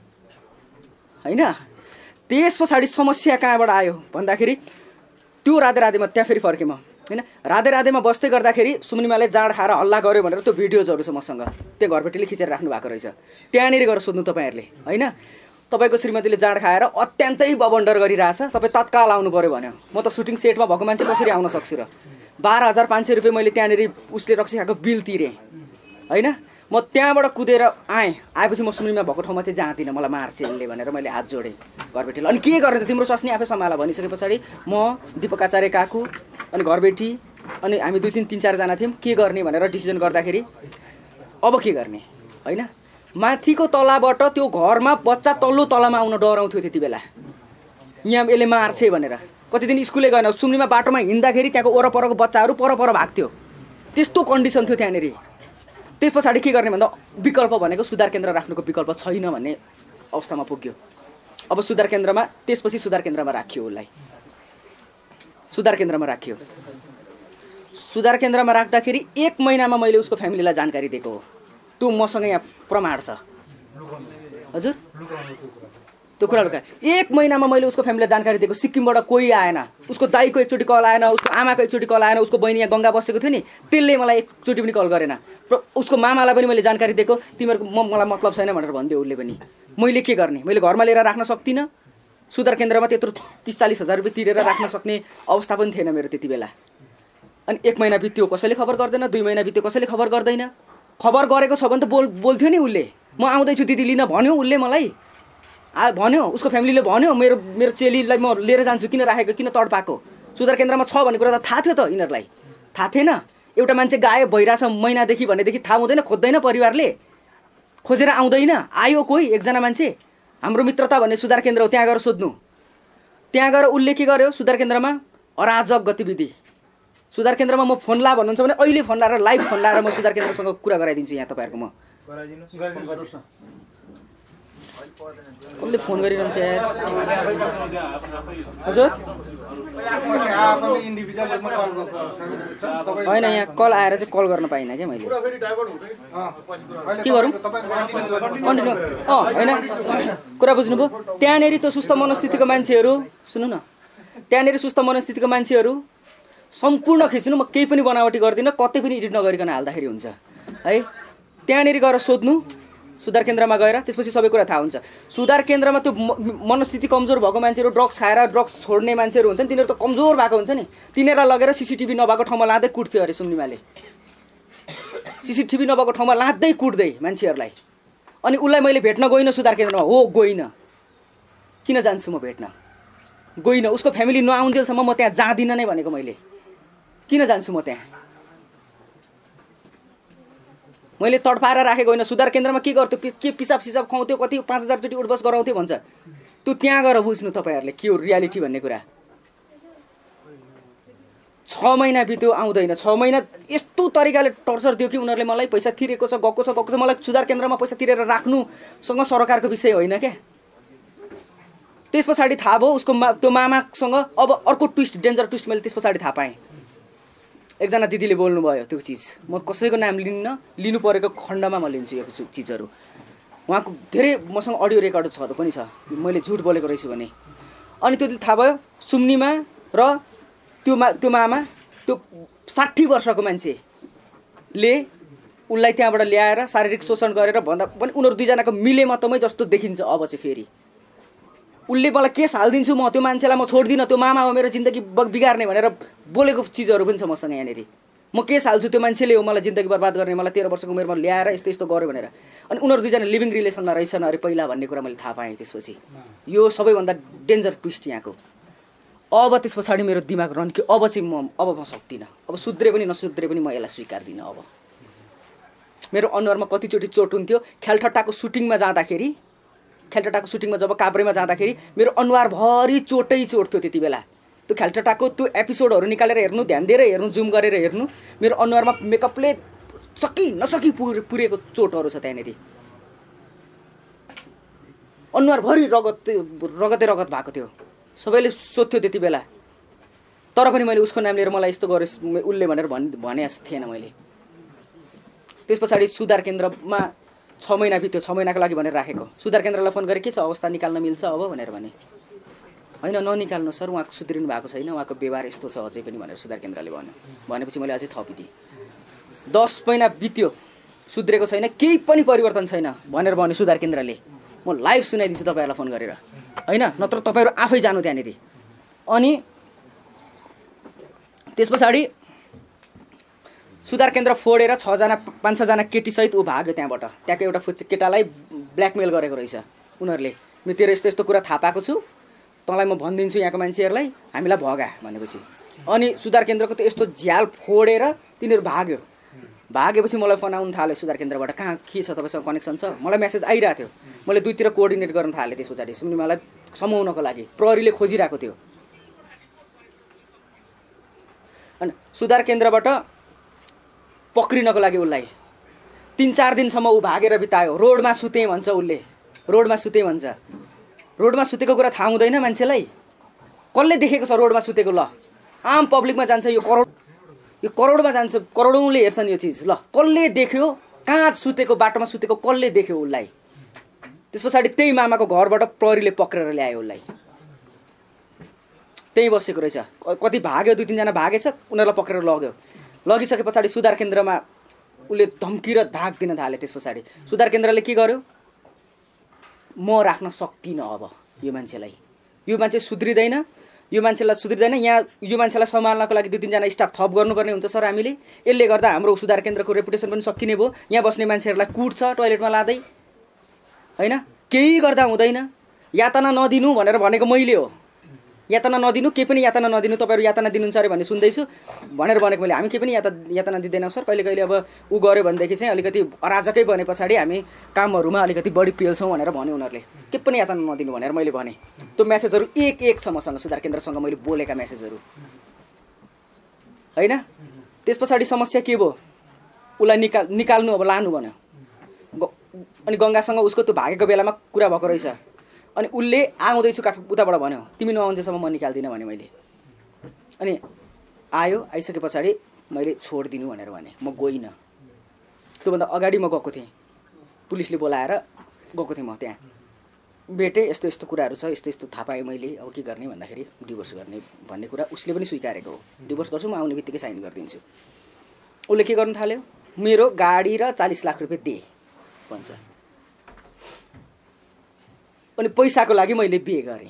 होइन। त्यस पछाडि समस्या कहाँबाट आयो भन्दाखेरि त्यो राधे राधेमा त्यहाँ फेरि फर्केँ म, होइन। राधे राधेमा बस्दै गर्दाखेरि सुम्निमाले जाँड खाएर हल्ला गर्यो भनेर त्यो भिडियोजहरू छ मसँग। त्यो घरबेटीले खिचेर राख्नु भएको रहेछ। त्यहाँनिर गएर सोध्नु तपाईँहरूले, होइन। तपाईँको श्रीमतीले जाँड खाएर अत्यन्तै बबन्डर गरिरहेछ, तपाईँ तत्काल आउनु पऱ्यो भन्यो। म त सुटिङ सेटमा भएको मान्छे कसरी आउन सक्छु र। बाह्र हजार पाँच सय रुपियाँ मैले त्यहाँनिर उसले रक्सी खाएको बिल तिरेँ, होइन। म त्यहाँबाट कुदेर आएँ। आएपछि म सुम्निमा भएको ठाउँमा चाहिँ जाँदिनँ, मलाई मार्छ यसले भनेर मैले हात जोडेँ घरबेटीलाई। अनि के गर्ने त, तिम्रो स्वास्नी आफै सम्हाल भनिसके पछाडि म दीपक आचार्य काकु अनि घरबेटी अनि हामी दुई तिन तिन चारजना थियौँ। के गर्ने भनेर डिसिजन गर्दाखेरि अब के गर्ने, होइन। माथिको तलाबाट त्यो घरमा बच्चा तल्लो तलामा आउन डराउँथ्यो त्यति बेला, यहाँ यसले मार्छ भनेर। कति दिन स्कुलै गएन। सुम्निमा बाटोमा हिँड्दाखेरि त्यहाँको वरपरको बच्चाहरू पर पर भाग्थ्यो, त्यस्तो कन्डिसन थियो त्यहाँनिर। त्यस पछाडि के गर्ने भन्दा विकल्प भनेको सुधार केन्द्र राख्नुको विकल्प छैन भन्ने अवस्थामा पुग्यो। अब सुधार केन्द्रमा, त्यसपछि सुधार केन्द्रमा राखियो उसलाई, सुधार केन्द्रमा राखियो। सुधार केन्द्रमा राख्दाखेरि एक महिनामा मैले उसको फ्यामिलीलाई जानकारी दिएको हो। त्यो मसँग यहाँ प्रमाण छ। हजुर त्यो कुरा लुका एक महिनामा मैले उसको फ्यामिलीलाई जानकारी दिएको। सिक्किमबाट कोही आएन, उसको दाईको एकचोटि कल आएन, उसको आमाको एकचोटि कल आएन, उसको बहिनी यहाँ गङ्गा बसेको थियो नि त्यसले मलाई एकचोटि पनि कल गरेन। उसको मामालाई पनि मैले जानकारी दिएको, तिमीहरूको म मलाई मतलब छैन भनेर भनिदियो उसले पनि। मैले के गर्ने, मैले घरमा लिएर राख्न सक्दिनँ। सुधार केन्द्रमा त्यत्रो तिस चालिस हजार रुपियाँ तिरेर राख्न सक्ने अवस्था पनि थिएन मेरो त्यति बेला। अनि एक महिना बित्यो कसैले खबर गर्दैन, दुई महिना बित्यो कसैले खबर गर्दैन। खबर गरेको छ भने त बोल बोल्थ्यो नि उसले, म आउँदैछु दिदी लिन भन्यो उसले मलाई। आ भन्यो उसको फ्यामिलीले भन्यो मेरो मेरो चेलीलाई म लिएर जान्छु, किन राखेको, किन तडपाएको। सुधार केन्द्रमा छ भन्ने कुरा त थाहा थियो त यिनीहरूलाई, थाहा थिएन। एउटा मान्छे गायब भइरहेछ महिनादेखि भनेदेखि थाहा हुँदैन, खोज्दैन परिवारले, खोजेर आउँदैन। आयो कोही एकजना मान्छे, हाम्रो मित्रता भन्ने सुधार केन्द्र हो, त्यहाँ गएर सोध्नु। त्यहाँ गएर उसले के गर्यो, सुधार केन्द्रमा अराजक गतिविधि सुधार केन्द्रमा म फोन ला भन्नुहुन्छ भने अहिले फोन लाएर लाइभ फोन लाएर म सुधार केन्द्रसँग कुरा गराइदिन्छु यहाँ तपाईँहरूको म कसले फोन गरिरहन्छ यार हजुर होइन यहाँ कल आएर चाहिँ कल गर्न पाइनँ क्या मैले के गरौँ कन्टिन्यू अँ होइन कुरा बुझ्नुभयो त्यहाँनिर त्यो सुस्त मनस्थितिको मान्छेहरू सुन्नु न त्यहाँनिर सुस्त मनस्थितिको मान्छेहरू सम्पूर्ण खिच्नु म केही पनि बनावटी गर्दिनँ कतै पनि एडिट नगरिकन हाल्दाखेरि हुन्छ है त्यहाँनिर गएर सोध्नु सुधार केन्द्रमा गएर त्यसपछि सबै कुरा थाहा हुन्छ सुधार केन्द्रमा त्यो मनस्थिति कमजोर भएको मान्छेहरू ड्रग्स खाएर ड्रग्स छोड्ने मान्छेहरू हुन्छ नि तिनीहरू त कमजोर भएको हुन्छ नि तिनीहरूलाई लगेर सिसिटिभी नभएको ठाउँमा लाँदै कुट्थ्यो अरे सुम्निमाले सिसिटिभी नभएको ठाउँमा लाँदै कुट्दै मान्छेहरूलाई अनि उसलाई मैले भेट्न गइनँ सुधार केन्द्रमा हो गइनँ किन जान्छु म भेट्न गइनँ उसको फ्यामिली नआउन्जेलसम्म म त्यहाँ जाँदिनँ नै भनेको मैले किन जान्छु म त्यहाँ मैले तडपाएर राखेको होइन सुधार केन्द्रमा के गर्थ्यो के पिसाब सिसाब खुवाउँथ्यो कति पाँच हजारचोटि उठबस गराउँथ्यो भन्छ त्यो त्यहाँ गएर बुझ्नु तपाईँहरूले के हो रियालिटी भन्ने कुरा छ महिना बित्यो आउँदैन छ महिना यस्तो तरिकाले टर्चर दियो कि उनीहरूले मलाई पैसा तिरेको छ गएको छ गएको छ मलाई सुधार केन्द्रमा पैसा तिरेर राख्नुसँग सरकारको विषय होइन क्या त्यस पछाडि थाहा भयो उसको मा त्यो मामासँग अब अर्को ट्विस्ट डेन्जर ट्विस्ट मैले त्यस पछाडि थाहा पाएँ एकजना दिदीले बोल्नुभयो त्यो चिज म कसैको नाम लिन्न लिनु परेको खण्डमा म लिन्छु यो चिजहरू उहाँको धेरै मसँग अडियो रेकर्डहरू पनि छ मैले झुट बोलेको रहेछु भने अनि त्यो थाहा भयो सुम्निमा र त्यो मा त्यो मामा त्यो साठी वर्षको मान्छेले उसलाई त्यहाँबाट ल्याएर शारीरिक शोषण गरेर भन्दा पनि उनीहरू दुईजनाको मिलेमतमै जस्तो देखिन्छ अब चाहिँ फेरि उसले मलाई केस हालिदिन्छु म त्यो मान्छेलाई म छोड्दिनँ त्यो मामा हो मेरो जिन्दगी बिगार्ने भनेर बोलेको चिजहरू पनि छ मसँग यहाँनिर म केस हाल्छु त्यो मान्छेले हो मलाई जिन्दगी बर्बाद गर्ने मलाई तेह्र वर्षको उमेरमा ल्याएर यस्तो यस्तो गर्यो भनेर अनि उनीहरू दुईजना लिभिङ रिलेसनमा रहेछन् अरे पहिला भन्ने कुरा मैले थाहा पाएँ त्यसपछि यो सबैभन्दा डेन्जर ट्विस्ट यहाँको अब त्यस पछाडि मेरो दिमाग रन्क्यो अब चाहिँ म अब म सक्दिनँ अब सुध्रे पनि नसुध्रे पनि म यसलाई स्वीकार्दिनँ अब मेरो अनुहारमा कतिचोटि चोट हुन्थ्यो ख्यालठट्टाको सुटिङमा जाँदाखेरि ख्यालठट्टाको सुटिङमा जब काभ्रेमा जाँदाखेरि मेरो अनुहारभरि चोटै चोट थियो त्यति बेला त्यो ख्यालठट्टाको त्यो एपिसोडहरू निकालेर हेर्नु ध्यान दिएर हेर्नु जुम गरेर हेर्नु मेरो अनुहारमा मेकअपले सकि नसकि पुरे पुरेको चोटहरू छ त्यहाँनिर अनुहारभरि रगत रगतै रगत भएको थियो सबैले सोध्थ्यो त्यति बेला तर पनि मैले उसको नाम लिएर मलाई यस्तो गरेँ उसले भनेर भन् भने जस्तो थिएन मैले त्यस पछाडि सुधार केन्द्रमा छ महिना बित्यो छ महिनाको लागि भनेर राखेको सुधार केन्द्रलाई फोन गरेँ के छ अवस्था निकाल्न मिल्छ अब भनेर भने होइन ननिकाल्नु सर उहाँको सुध्रिनु भएको छैन उहाँको व्यवहार यस्तो छ अझै पनि भनेर सुधार केन्द्रले भन्यो भनेपछि मैले अझै थपिदिएँ दस महिना बित्यो सुध्रेको छैन केही पनि परिवर्तन छैन भनेर भन्यो सुधार केन्द्रले म लाइभ सुनाइदिन्छु तपाईँहरूलाई फोन गरेर होइन नत्र तपाईँहरू आफै जानु त्यहाँनिर अनि त्यस पछाडि सुधार केन्द्र फोडेर छजना पाँच छजना केटीसहित ऊ भाग्यो त्यहाँबाट त्यहाँको एउटा फुच्चे केटालाई ब्ल्याकमेल गरेको रहेछ उनीहरूले म तेरो यस्तो यस्तो कुरा थाहा पाएको छु तँलाई म भनिदिन्छु यहाँको मान्छेहरूलाई हामीलाई भगा भनेपछि अनि सुधार केन्द्रको त यस्तो झ्याल फोडेर तिनीहरू भाग्यो भागेपछि मलाई फोन आउनु थाल्यो सुधार केन्द्रबाट कहाँ के छ तपाईँसँग कनेक्सन छ मलाई मेसेज आइरहेको थियो मैले दुईतिर कोअर्डिनेट गर्न थालेँ त्यस पछाडि सुम्निमालाई समाउनको लागि प्रहरीले खोजिरहेको थियो अनि सुधार केन्द्रबाट पक्रिनको लागि उसलाई तिन चार दिनसम्म ऊ भागेर बितायो रोडमा सुते भन्छ उसले रोडमा सुते भन्छ रोडमा सुतेको कुरा थाहा हुँदैन मान्छेलाई कसले देखेको छ रोडमा सुतेको ल आम पब्लिकमा जान्छ यो करोड यो करोडमा जान्छ करोडौँले हेर्छन् यो चिज ल कसले देख्यो कहाँ सुतेको बाटोमा सुतेको कसले देख्यो उसलाई त्यस पछाडि त्यही मामाको घरबाट प्रहरीले पक्रेर ल्यायो उसलाई त्यही बसेको रहेछ कति भाग्यो दुई तिनजना भागेछ उनीहरूलाई पक्रेर लग्यो लगिसके पछाडि सुधार केन्द्रमा उसले धम्की र धाक दिन थाले त्यस पछाडि सुधार केन्द्रले के गर्यो म राख्न सक्दिनँ अब यो मान्छेलाई यो मान्छे सुध्रिँदैन यो मान्छेलाई सुध्रिँदैन यहाँ यो मान्छेलाई सम्हाल्नको लागि दुई तिनजना स्टाफ थप गर्नुपर्ने हुन्छ सर हामीले यसले गर्दा हाम्रो सुधार केन्द्रको रेपुटेसन पनि सकिने भयो यहाँ बस्ने मान्छेहरूलाई कुट्छ टोयलेटमा लाँदै होइन केही गर्दा हुँदैन यातना नदिनु भनेर भनेको मैले हो यातना नदिनु केही पनि यातना नदिनु तपाईँहरू यातना दिनुहुन्छ अरे भन्ने सुन्दैछु भनेर भनेको मैले हामी केही पनि याता यातना दिँदैनौँ सर कहिले कहिले अब ऊ गऱ्यो भनेदेखि चाहिँ अलिकति अराजकै बने पछाडि हामी कामहरूमा अलिकति बढी पेल्छौँ भनेर भन्यो उनीहरूले केही पनि यातना नदिनु भनेर मैले भने त्यो मेसेजहरू एक एक छ मसँग सुधार केन्द्रसँग मैले बोलेका मेसेजहरू होइन। त्यस पछाडि समस्या के भयो, उसलाई निकाल निकाल्नु अब लानु भन्यो। अनि गङ्गासँग उसको त्यो भागेको बेलामा कुरा भएको रहेछ। अनि उसले आउँदैछु काठ उताबाट भन्यो, तिमी नआउन्जेसम्म म निकाल्दिनँ भने मैले। अनि आयो, आइसके पछाडि मैले छोडिदिनु भनेर भने, म गइनँ। त्योभन्दा अगाडि म गएको थिएँ, पुलिसले बोलाएर गएको थिएँ म त्यहाँ, बेटे यस्तो यस्तो कुराहरू छ, यस्तो यस्तो थाहा पाएँ मैले, अब के गर्ने भन्दाखेरि डिभोर्स गर्ने भन्ने कुरा उसले पनि स्वीकारेको हो। डिभोर्स गर्छु, म आउने बित्तिकै साइन गरिदिन्छु। उसले के गर्नु थाल्यो, मेरो गाडी र चालिस लाख रुपियाँ दे भन्छ। अनि पैसाको लागि मैले बिहे गरेँ।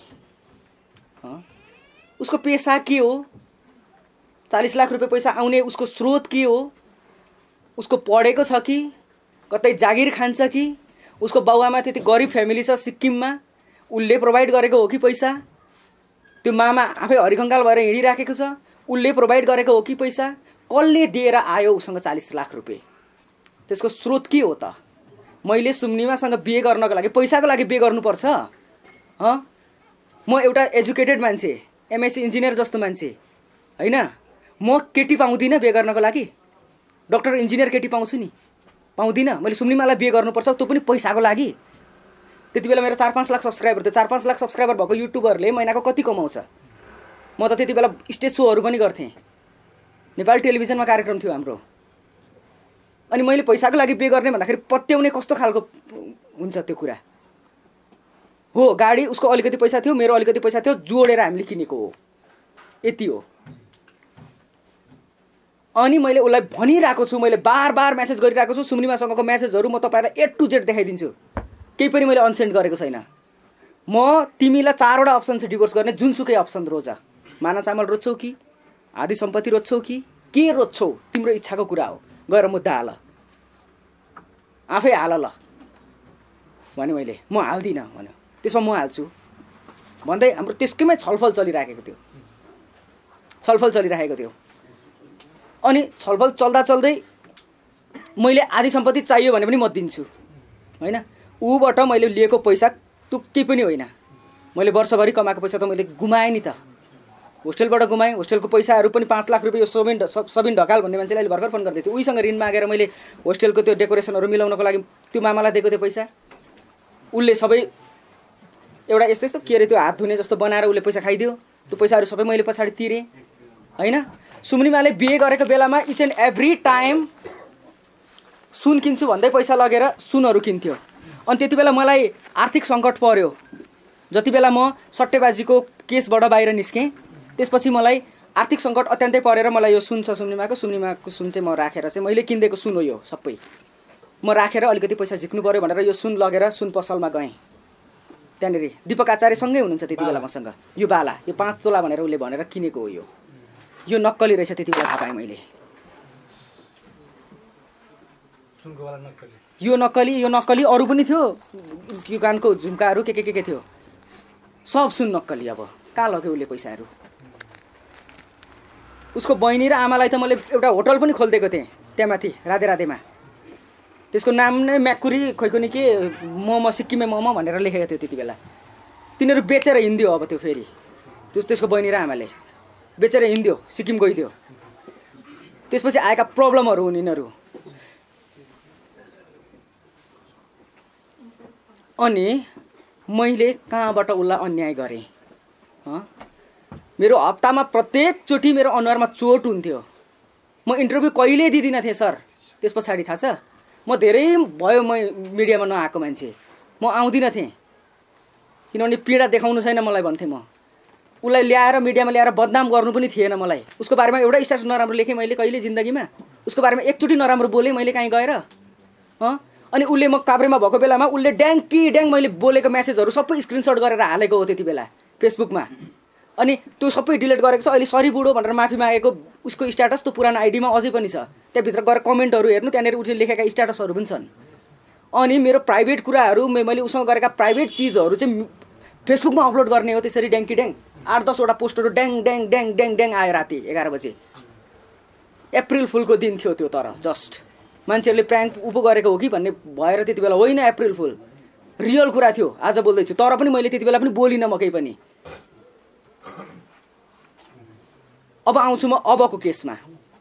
उसको पेसा के हो, चालिस लाख रुपियाँ पैसा आउने उसको स्रोत के हो, उसको पढेको छ कि कतै जागिर खान्छ कि, उसको बाउआमा त्यति गरिब फ्यामिली छ सिक्किममा, उसले प्रोभाइड गरेको हो कि पैसा, त्यो मामा आफै हरिकङ्काल भएर हिँडिराखेको छ, उसले प्रोभाइड गरेको हो कि पैसा, कसले दिएर आयो उसँग चालिस लाख रुपियाँ, त्यसको स्रोत के हो त? मैले सुम्निमासँग बिहे गर्नको लागि पैसाको लागि बिहे गर्नुपर्छ? हँ, म एउटा एजुकेटेड मान्छे, एमएससी इन्जिनियर जस्तो मान्छे होइन, म केटी पाउँदिनँ बिहे गर्नको लागि? डक्टर इन्जिनियर केटी पाउँछु नि, पाउँदिनँ। मैले सुम्निमालाई बिहे गर्नुपर्छ, त्यो पनि पैसाको लागि? त्यति बेला मेरो चार पाँच लाख सब्सक्राइबर थियो। चार पाँच लाख सब्सक्राइबर भएको युट्युबरले महिनाको कति कमाउँछ? म त त्यति बेला स्टेज सोहरू पनि गर्थेँ, नेपाली टेलिभिजनमा कार्यक्रम थियो हाम्रो। अनि मैले पैसाको लागि बिहे गर्ने भन्दाखेरि पत्याउने कस्तो खालको हुन्छ त्यो कुरा हो? गाडी उसको अलिकति पैसा थियो, मेरो अलिकति पैसा थियो, जोडेर हामीले किनेको हो, यति हो। अनि मैले उसलाई भनिरहेको छु, मैले बार बार मेसेज गरिरहेको छु, सुम्निमासँगको मेसेजहरू म तपाईँलाई ए टु जेड देखाइदिन्छु, केही पनि मैले अनसेन्ड गरेको छैन। म तिमीलाई चारवटा अप्सन छ डिभोर्स गर्ने, जुनसुकै अप्सन रोज, माना चामल रोज्छौ कि आधी सम्पत्ति रोज्छौ कि के रोज्छौ, तिम्रो इच्छाको कुरा हो, गएर मुद्दा हाल, आफै हाल ल भने मैले। म हाल्दिनँ भन्यो। त्यसमा म हाल्छु भन्दै हाम्रो त्यसकैमै छलफल चलिराखेको थियो, छलफल चलिराखेको थियो। अनि छलफल चल्दा चल्दै मैले आधी सम्पत्ति चाहियो भने पनि म दिन्छु होइन। ऊबाट मैले लिएको पैसा त्यो केही पनि होइन, मैले वर्षभरि कमाएको पैसा त मैले गुमाएँ नि त, होस्टेलबाट गुमाएँ। होस्टेलको पैसाहरू पनि पाँच लाख रुपियाँ, यो सबिन सबिन ढकाल भन्ने मान्छेले अहिले भर्खर फोन गर्दै थियो, उहीसँग ऋण मागेर मैले होस्टेलको त्यो डेकोरेसनहरू मिलाउनको लागि त्यो मामालाई दिएको थियो पैसा। उसले सबै एउटा यस्तो यस्तो के अरे त्यो हात धुने जस्तो बनाएर उसले पैसा खाइदियो, त्यो पैसाहरू सबै मैले पछाडि तिरेँ होइन। सुम्निमाले बिहे गरेको बेलामा इच एन्ड एभ्री टाइम सुन किन्छु भन्दै पैसा लगेर सुनहरू किन्थ्यो। अनि त्यति बेला मलाई आर्थिक सङ्कट पर्यो, जति बेला म सट्टेबाजीको केसबाट बाहिर निस्केँ, त्यसपछि मलाई आर्थिक सङ्कट अत्यन्तै परेर मलाई यो सुन छ सुम्निमाको, सुम्निमाको सुन चाहिँ म राखेर चाहिँ मैले किनिदिएको सुन हो यो सबै, म राखेर अलिकति पैसा झिक्नु पऱ्यो भनेर यो सुन लगेर सुन पसलमा गएँ। त्यहाँनिर दिपक आचार्यसँगै हुनुहुन्छ त्यति बेला मसँग, यो बाला यो पाँच तोला भनेर उसले भनेर किनेको हो, यो यो नक्कली रहेछ त्यति बेला थाहा पाएँ मैले। यो नक्कली यो नक्कली अरू पनि थियो, यो कानको झुम्काहरू के के के के थियो, सब सुन नक्कली। अब कहाँ लग्यो उसले पैसाहरू? उसको बहिनी र आमालाई त मैले एउटा होटल पनि खोलिदिएको थिएँ त्यहाँ माथि राधे राधेमा, त्यसको नाम नै म्याकुरी खोइकोनी के मोमो सिक्किमे मोमो भनेर लेखेको थियो त्यति बेला। तिनीहरू बेचेर हिँड्यो अब त्यो फेरि, त्यो त्यसको बहिनी र आमाले बेचेर हिँड्यो, सिक्किम गइदियो। त्यसपछि आएका प्रब्लमहरू हुन् यिनीहरू। अनि मैले कहाँबाट उसलाई अन्याय गरेँ? मेरो हप्तामा प्रत्येकचोटि मेरो अनुहारमा चोट हुन्थ्यो, म इन्टरभ्यू कहिल्यै दिँदिनँ थिएँ सर। त्यस पछाडि थाहा छ, म धेरै भयो म मिडियामा नआएको मान्छे, म आउँदिनँ थिएँ, किनभने पीडा देखाउनु छैन मलाई भन्थेँ। म उसलाई ल्याएर मिडियामा ल्याएर बदनाम गर्नु पनि थिएन मलाई। उसको बारेमा एउटा स्ट्याटस नराम्रो लेखेँ मैले कहिले जिन्दगीमा, उसको बारेमा एकचोटि नराम्रो बोलेँ मैले कहीँ गएर। अँ अनि उसले म काभ्रेमा भएको बेलामा उसले ड्याङ कि ड्याङ मैले बोलेको मेसेजहरू सबै स्क्रिनसट गरेर हालेको हो त्यति बेला फेसबुकमा। अनि त्यो सबै डिलिट गरेको छ। अहिले सरी बुढो भनेर माफी मागेको उसको स्ट्याटस त्यो पुरानो आइडीमा अझै पनि छ, त्यहाँभित्र गएर कमेन्टहरू हेर्नु, त्यहाँनिर उसले लेखेका स्ट्याटसहरू पनि छन्। अनि मेरो प्राइभेट कुराहरू मैले उसँग गरेका प्राइभेट चिजहरू चाहिँ फेसबुकमा अपलोड गर्ने हो त्यसरी ड्याङ कि ड्याङ। आठ दसवटा पोस्टहरू ड्याङ ड्याङ ड्याङ ड्याङ ड्याङ आयो राति एघार बजे। अप्रिल फुलको दिन थियो त्यो, तर जस्ट मान्छेहरूले प्र्याङ्क उपो गरेको हो कि भन्ने भएर त्यति बेला होइन, अप्रिल फुल रियल कुरा थियो। आज बोल्दैछु तर पनि मैले त्यति बेला पनि बोलिनँ म केही पनि। अब आउँछु म अबको केसमा।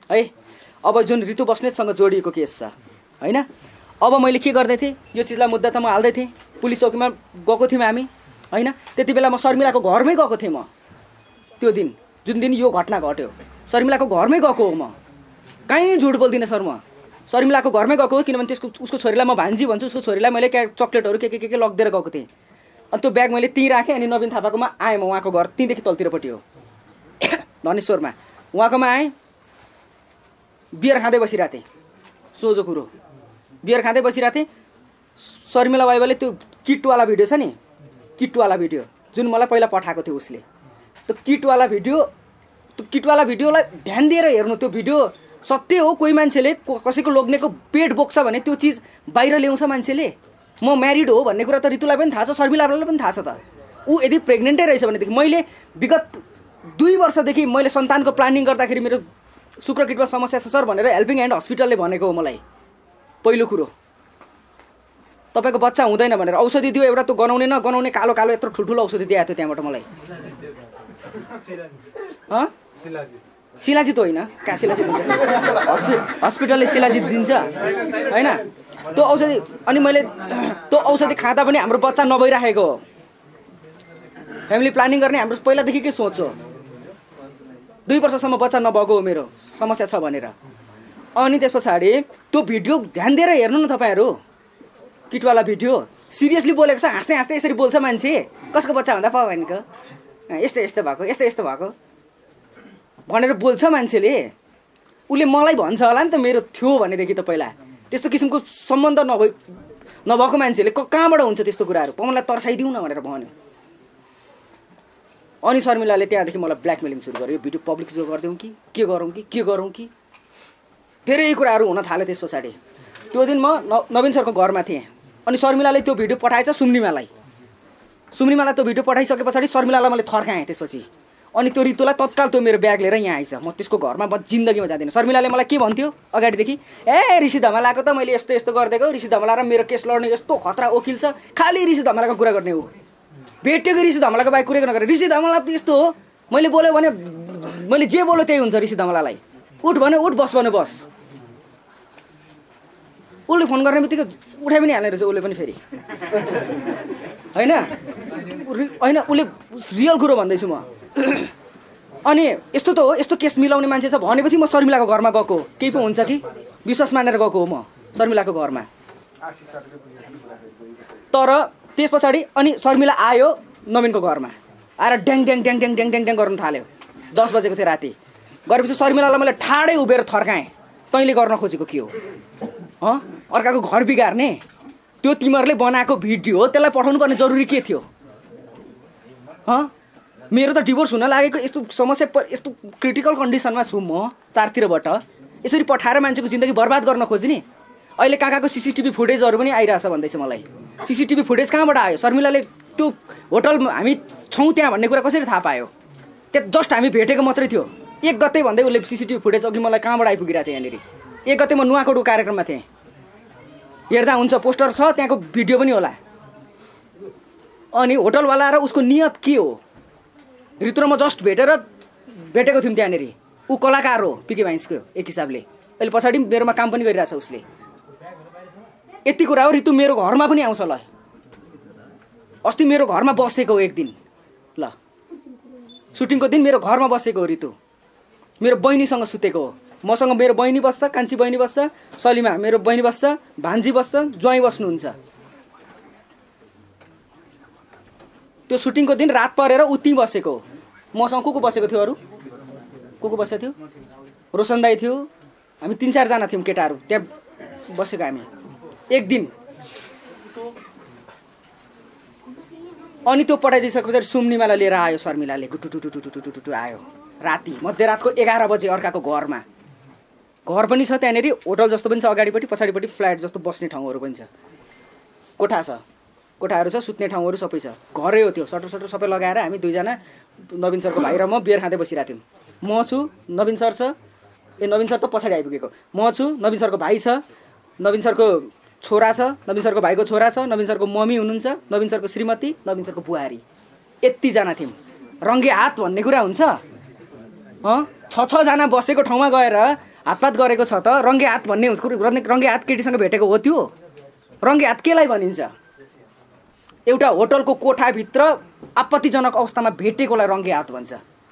है। अब जुन ऋतु बस्नेतसँग जोडिएको केस छ होइन, अब मैले के गर्दै थिएँ, यो चिजलाई मुद्दा त म हाल्दै थिएँ, पुलिस चौकीमा गएको थियौँ हामी होइन। त्यति बेला म शर्मिलाको घरमै गएको थिएँ म, त्यो दिन जुन दिन यो घटना घट्यो शर्मिलाको घरमै गएको हो म, कहीँ झुट बोल्दिनँ सर। म शर्मिलाको घरमै गएको हो, किनभने त्यसको उसको छोरीलाई म भान्जी भन्छु, उसको छोरीलाई मैले क्या चक्लेटहरू के के के के लगिदिएर गएको थिएँ। अनि त्यो ब्याग मैले त्यहीँ राखेँ, अनि नवीन थापाकोमा आएँ म, उहाँको घर त्यहीँदेखि तलतिरपट्टि हो धनेश्वरमा, उहाँकोमा आएँ, बियर खाँदै बसिरहेको थिएँ, सोझो कुरो बियर खाँदै बसिरहेको थिएँ। शर्मिला बाइबाले त्यो किटवाला भिडियो छ नि, किटवाला भिडियो जुन मलाई पहिला पठाएको थियो उसले, त्यो किटवाला भिडियो, त्यो किटवाला भिडियोलाई ध्यान दिएर हेर्नु। त्यो भिडियो सत्य हो, कोही मान्छेले कसैको लोग्नेको पेट बोक्छ भने त्यो चिज बाहिर ल्याउँछ मान्छेले। म म्यारिड हो भन्ने कुरा त ऋतुलाई पनि थाहा छ, शर्मिलालाई पनि थाहा छ त। ऊ यदि प्रेग्नेन्टै रहेछ भनेदेखि, मैले विगत दुई वर्षदेखि मैले सन्तानको प्लानिङ गर्दाखेरि मेरो शुक्रकिटमा समस्या छ सर भनेर हेल्पिङ ह्यान्ड हस्पिटलले भनेको हो मलाई। पहिलो कुरो तपाईँको बच्चा हुँदैन भनेर औषधि दियो एउटा, त्यो गनाउने नगनाउने कालो कालो यत्रो ठुल्ठुलो औषधि दिएको थियो त्यहाँबाट मलाई। शिलाजित होइन, कहाँ शिलाजित दिन्छ, हस्पि हस्पिटलले शिलाजित दिन्छ होइन त्यो औषधि। अनि मैले त्यो औषधि खाँदा पनि हाम्रो बच्चा नभइराखेको हो। फ्यामिली प्लानिङ गर्ने हाम्रो पहिलादेखिकै सोच हो, दुई वर्षसम्म बच्चा नभएको हो मेरो, समस्या छ भनेर। अनि त्यस पछाडि त्यो भिडियो ध्यान दिएर हेर्नु न तपाईँहरू, किटवाला भिडियो सिरियसली बोलेको छ, हाँस्दै हाँस्दै यसरी बोल्छ मान्छे, कसको बच्चा भन्दा पायो भनेको यस्तो यस्तो भएको यस्तो यस्तो भएको भनेर बोल्छ मान्छेले। उसले मलाई भन्छ होला नि त मेरो थियो भनेदेखि त, पहिला त्यस्तो किसिमको सम्बन्ध नभए नभएको मान्छेले कहाँबाट हुन्छ त्यस्तो कुराहरू, मलाई तर्साइदिउँ न भनेर भन्यो। अनि शर्मिलाले त्यहाँदेखि मलाई ब्ल्याकमेलिङ सुरु गर्यो, भिडियो पब्लिक गरिदिउँ कि के गरौँ कि के गरौँ कि धेरै कुराहरू हुन थाल्यो। त्यस पछाडि त्यो दिन म नवीन सरको घरमा थिएँ, अनि शर्मिलाले त्यो भिडियो पठाएछ सुम्निमालाई, सुम्निमालाई त्यो भिडियो पठाइसके पछाडि शर्मिलालाई मैले थर्काएँ त्यसपछि। अनि त्यो ऋतुलाई तत्काल त्यो मेरो ब्याग लिएर यहाँ आइछ, म त्यसको घरमा म जिन्दगीमा जाँदिनँ। शर्मिलाले मलाई के भन्थ्यो अगाडिदेखि, ए ऋषि धमालाको त मैले यस्तो यस्तो गरिदिएको, ऋषि धमाला र मेरो केस लड्ने यस्तो खतरा वकिल छ, खालि ऋषि धमालाको कुरा गर्ने हो, भेटेको ऋषि धमालाको बाहेक कुरै नगरेर। ऋषि धमाला यस्तो हो, मैले बोल्यो भने मैले जे बोल्यो त्यही हुन्छ। ऋषि धमालालाई उठ भन्यो उठ, बस भन्यो बस। उसले फोन गर्ने बित्तिकै उठाइ पनि हाल्ने रहेछ उसले पनि फेरि होइन होइन, उसले रियल कुरो भन्दैछु म। अनि यस्तो त हो, यस्तो केस मिलाउने मान्छे छ भनेपछि म शर्मिलाको घरमा गएको, केही पो हुन्छ कि विश्वास मानेर गएको हो म शर्मिलाको घरमा। तर त्यस पछाडि अनि शर्मिला आयो नवीनको घरमा, आएर ड्याङ ड्याङ ड्याङ ड्याङ ड्याङ ड्याङ ड्याङ गर्नु थाल्यो। दस बजेको थियो राति। गरेपछि शर्मिलालाई मैले ठाडै उभिएर थर्काएँ, तैँले गर्न खोजेको के हो, अँ अर्काको घर बिगार्ने, त्यो तिमीहरूले बनाएको भिडियो हो, त्यसलाई पठाउनु पर्ने जरुरी के थियो? अँ मेरो त डिभोर्स हुन लागेको यस्तो समस्या, यस्तो क्रिटिकल कन्डिसनमा छु म चारतिरबाट, यसरी पठाएर मान्छेको जिन्दगी बर्बाद गर्न खोज्ने। अहिले कहाँ कहाँको सिसिटिभी फुटेजहरू पनि आइरहेछ भन्दैछ मलाई। सिसिटिभी फुटेज कहाँबाट आयो? शर्मिलाले त्यो होटल हामी छौँ त्यहाँ भन्ने कुरा कसरी थाहा पायो? त्यहाँ जस्ट हामी भेटेको मात्रै थियो, एक गते भन्दै उसले सिसिटिभी फुटेज अघि मलाई कहाँबाट आइपुगिरहेको थियो यहाँनिर। एक गते म नुवाकोटको कार्यक्रममा थिएँ, हेर्दा हुन्छ पोस्टर छ, त्यहाँको भिडियो पनि होला। अनि होटलवाला र उसको नियत के हो? ऋतु र म जस्ट भेटेर भेटेको थियौँ त्यहाँनिर। ऊ कलाकार हो पिके भाइन्सको एक हिसाबले, अहिले पछाडि मेरोमा काम पनि गरिरहेछ उसले। यति कुरा हो। ऋतु मेरो घरमा पनि आउँछ ल, अस्ति मेरो घरमा बसेको हो एक दिन ल, सुटिङको दिन मेरो घरमा बसेको हो ऋतु, मेरो बहिनीसँग सुतेको हो। मसँग मेरो बहिनी बस्छ, कान्छी बहिनी बस्छ, सलिमा मेरो बहिनी बस्छ, भान्जी बस्छ, ज्वाइँ बस्नुहुन्छ। त्यो सुटिङको दिन रात परेर ऊ त्यहीँ बसेको हो। मसँग को को बसेको थियो? अरू को को बसेको थियो? रोशन दाई थियो, हामी तिन चारजना थियौँ केटाहरू त्यहाँ बसेको हामी एक दिन। अनि त्यो पठाइदिइसकेपछि सुम्निमालाई लिएर आयो शर्मिलाले, गुटुटुटुटुटुटुटु आयो राति मध्यरातको एघार बजे अर्काको घरमा। घर पनि छ त्यहाँनिर, होटल जस्तो पनि छ, अगाडिपट्टि पछाडिपट्टि फ्ल्याट जस्तो बस्ने ठाउँहरू पनि छ, कोठा छ, कोठाहरू छ, सुत्ने ठाउँहरू सबै छ। घरै हो त्यो, सटर सटर सबै लगाएर हामी दुईजना, नवीन सरको भाइ र म बियर खाँदै बसिरहेको थियौँ। म छु, नवीन सर छ, ए नवीन सर त पछाडि आइपुगेको, म छु, नवीन सरको भाइ छ, नवीन सरको छोरा छ, नवीन सरको भाइको छोरा छ, नवीन सरको मम्मी हुनुहुन्छ, नवीन सरको श्रीमती, नवीन सरको बुहारी, यतिजना थियौँ। रङ्गे हात भन्ने कुरा हुन्छ, अँ छ छजना बसेको ठाउँमा गएर हातपात गरेको छ त रङ्गे हात भन्ने हुन्छ रङ्गे हात केटीसँग भेटेको हो त्यो रङ्गे हात केलाई भनिन्छ एउटा होटलको कोठाभित्र आपत्तिजनक अवस्थामा भेटेकोलाई रङ्गे हात भन्छ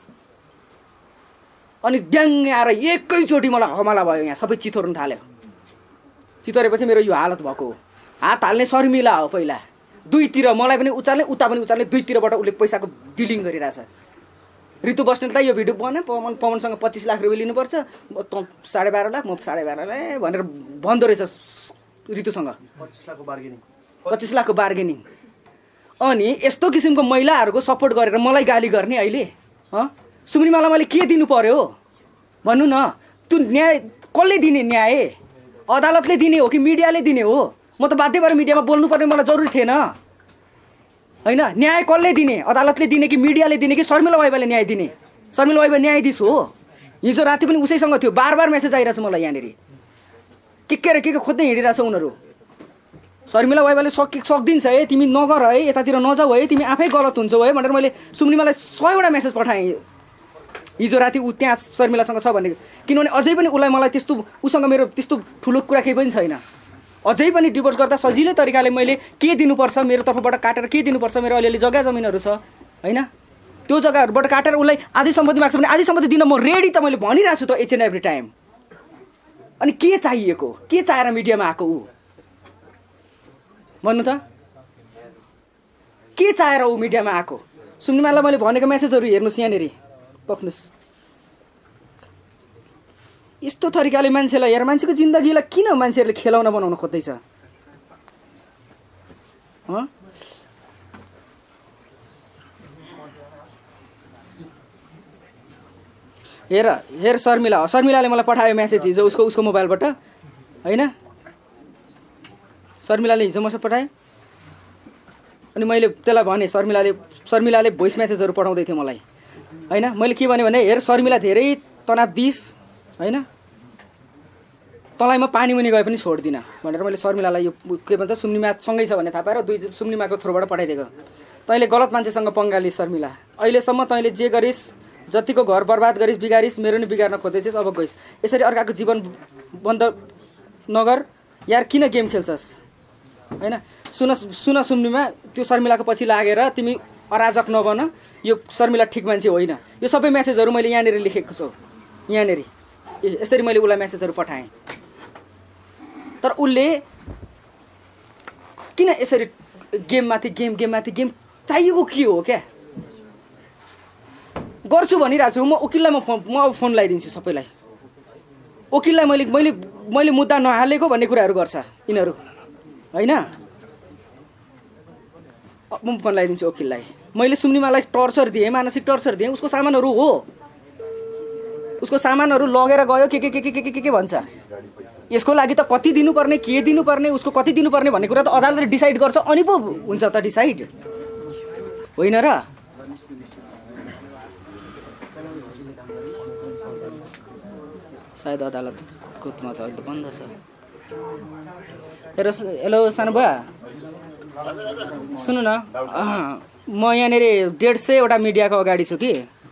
अनि ड्याङ आएर एकैचोटि मलाई हमला भयो यहाँ सबै चितोर्न थाल्यो चितोरेपछि मेरो यो हालत भएको हो हात हाल्ने शर्मिला हो पहिला दुईतिर मलाई पनि उचाल्ने उता पनि उचाल्ने दुईतिरबाट उसले पैसाको डिलिङ गरिरहेछ ऋतु बस्नेतलाई यो भिडियो बनाए पवन पवनसँग पच्चिस लाख रुपियाँ लिनुपर्छ त साढे बाह्र लाख म साढे बाह्र लाख भनेर भन्दो रहेछ ऋतुसँग पच्चिस लाखको बार्गेनिङ पच्चिस लाखको बार्गेनिङ अनि यस्तो किसिमको महिलाहरूको सपोर्ट गरेर मलाई गाली गर्ने अहिले हँ सुम्निमालाई मैले के दिनु पर्यो भन्नु न त्यो न्याय कसले दिने न्याय अदालतले दिने हो कि मिडियाले दिने हो म त बाध्य भएर मिडियामा बोल्नुपर्ने मलाई जरुरी थिएन होइन न्याय कसले दिने अदालतले दिने कि मिडियाले दिने कि शर्मिला वाइबाले न्याय दिने शर्मिला वाइबा न्यायाधीश हो हिजो राति पनि उसैसँग थियो बार बार मेसेज आइरहेछ मलाई यहाँनिर के के के के खोज्दै हिँडिरहेछ उनीहरू शर्मिला वाइबाले सकि सक्दिन्छ है तिमी नगर है यतातिर नजाऊ है तिमी आफै गलत हुन्छौ है भनेर मैले सुम्निमालाई सयवटा मेसेज पठाएँ हिजो राति ऊ त्यहाँ शर्मिलासँग छ भन्ने किनभने अझै पनि उसलाई मलाई त्यस्तो उसँग मेरो त्यस्तो ठुलो कुरा केही पनि छैन अझै पनि डिभोर्स गर्दा सजिलै तरिकाले मैले के दिनुपर्छ मेरो तर्फबाट काटेर के दिनुपर्छ मेरो अलिअलि जग्गा जमिनहरू छ होइन त्यो जग्गाहरूबाट काटेर उसलाई आधी सम्पत्ति माग्छ भने आधी सम्पत्ति दिन म रेडी त मैले भनिरहेको छु त इच एन्ड एभ्री टाइम अनि के चाहिएको के चाहेर मिडियामा आएको ऊ भन्नु त के चाहेर ऊ मिडियामा आएको सुम्निमालाई मैले भनेको मेसेजहरू हेर्नुहोस् यहाँनिर पक्नुहोस् यस्तो तरिकाले मान्छेलाई यार मान्छेको जिन्दगीलाई किन मान्छेहरूले खेलाउन बनाउन खोज्दैछ हेर हेर शर्मिला शर्मिलाले मलाई पठायो मेसेज हिजो उसको उसको मोबाइलबाट होइन शर्मिलाले हिजो मसँग पठायो अनि मैले त्यसलाई भने शर्मिलाले शर्मिलाले भोइस मेसेजहरू पठाउँदै थियो मलाई होइन मैले के भने भने हेर शर्मिला धेरै तनाव दिइस् होइन तँलाई म पानी मुनि गए पनि छोड्दिनँ भनेर मैले शर्मिलालाई यो के भन्छ सुम्निमासँगै छ भन्ने थाहा पाएर दुई सुम्निमाको थ्रोबाट पठाइदिएको तैँले गलत मान्छेसँग पङ्गा लिइस् शर्मिला अहिलेसम्म तैँले जे गरिस् जतिको घर बर्बाद गरिस् बिगारिस् मेरो नि बिगार्न खोज्दैछस् अब गइस् यसरी अर्काको जीवन बन्द नगर यार किन गेम खेल्छस् होइन सुन सुन सुम्निमा त्यो शर्मिलाको पछि लागेर तिमी अराजक नबन यो शर्मिला ठिक मान्छे होइन यो सबै मेसेजहरू मैले यहाँनिर लेखेको छु यहाँनिर यसरी मैले उसलाई मेसेजहरू पठाएँ तर उसले किन यसरी गेममाथि गेम गेममाथि गेम चाहिएको के हो क्या गर्छु भनिरहेको छु म वकिललाई म फोन म अब फोन लगाइदिन्छु सबैलाई वकिललाई मैले मैले मैले मुद्दा नहालेको भन्ने कुराहरू गर्छ यिनीहरू होइन म फोन लगाइदिन्छु वकिललाई मैले सुम्निमालाई टर्चर दिएँ मानसिक टर्चर दिएँ उसको सामानहरू हो उसको सामानहरू लगेर गयो के के के के के के के भन्छ यसको लागि त कति दिनुपर्ने के दिनुपर्ने उसको कति दिनुपर्ने भन्ने कुरा त अदालतले डिसाइड गर्छ अनि पो हुन्छ त डिसाइड होइन र सायद अदालतको त अहिले बन्द छ हेर हेलो सानो बुवा सुन्नु न म यहाँनिर डेढ सयवटा मिडियाको अगाडि छु कि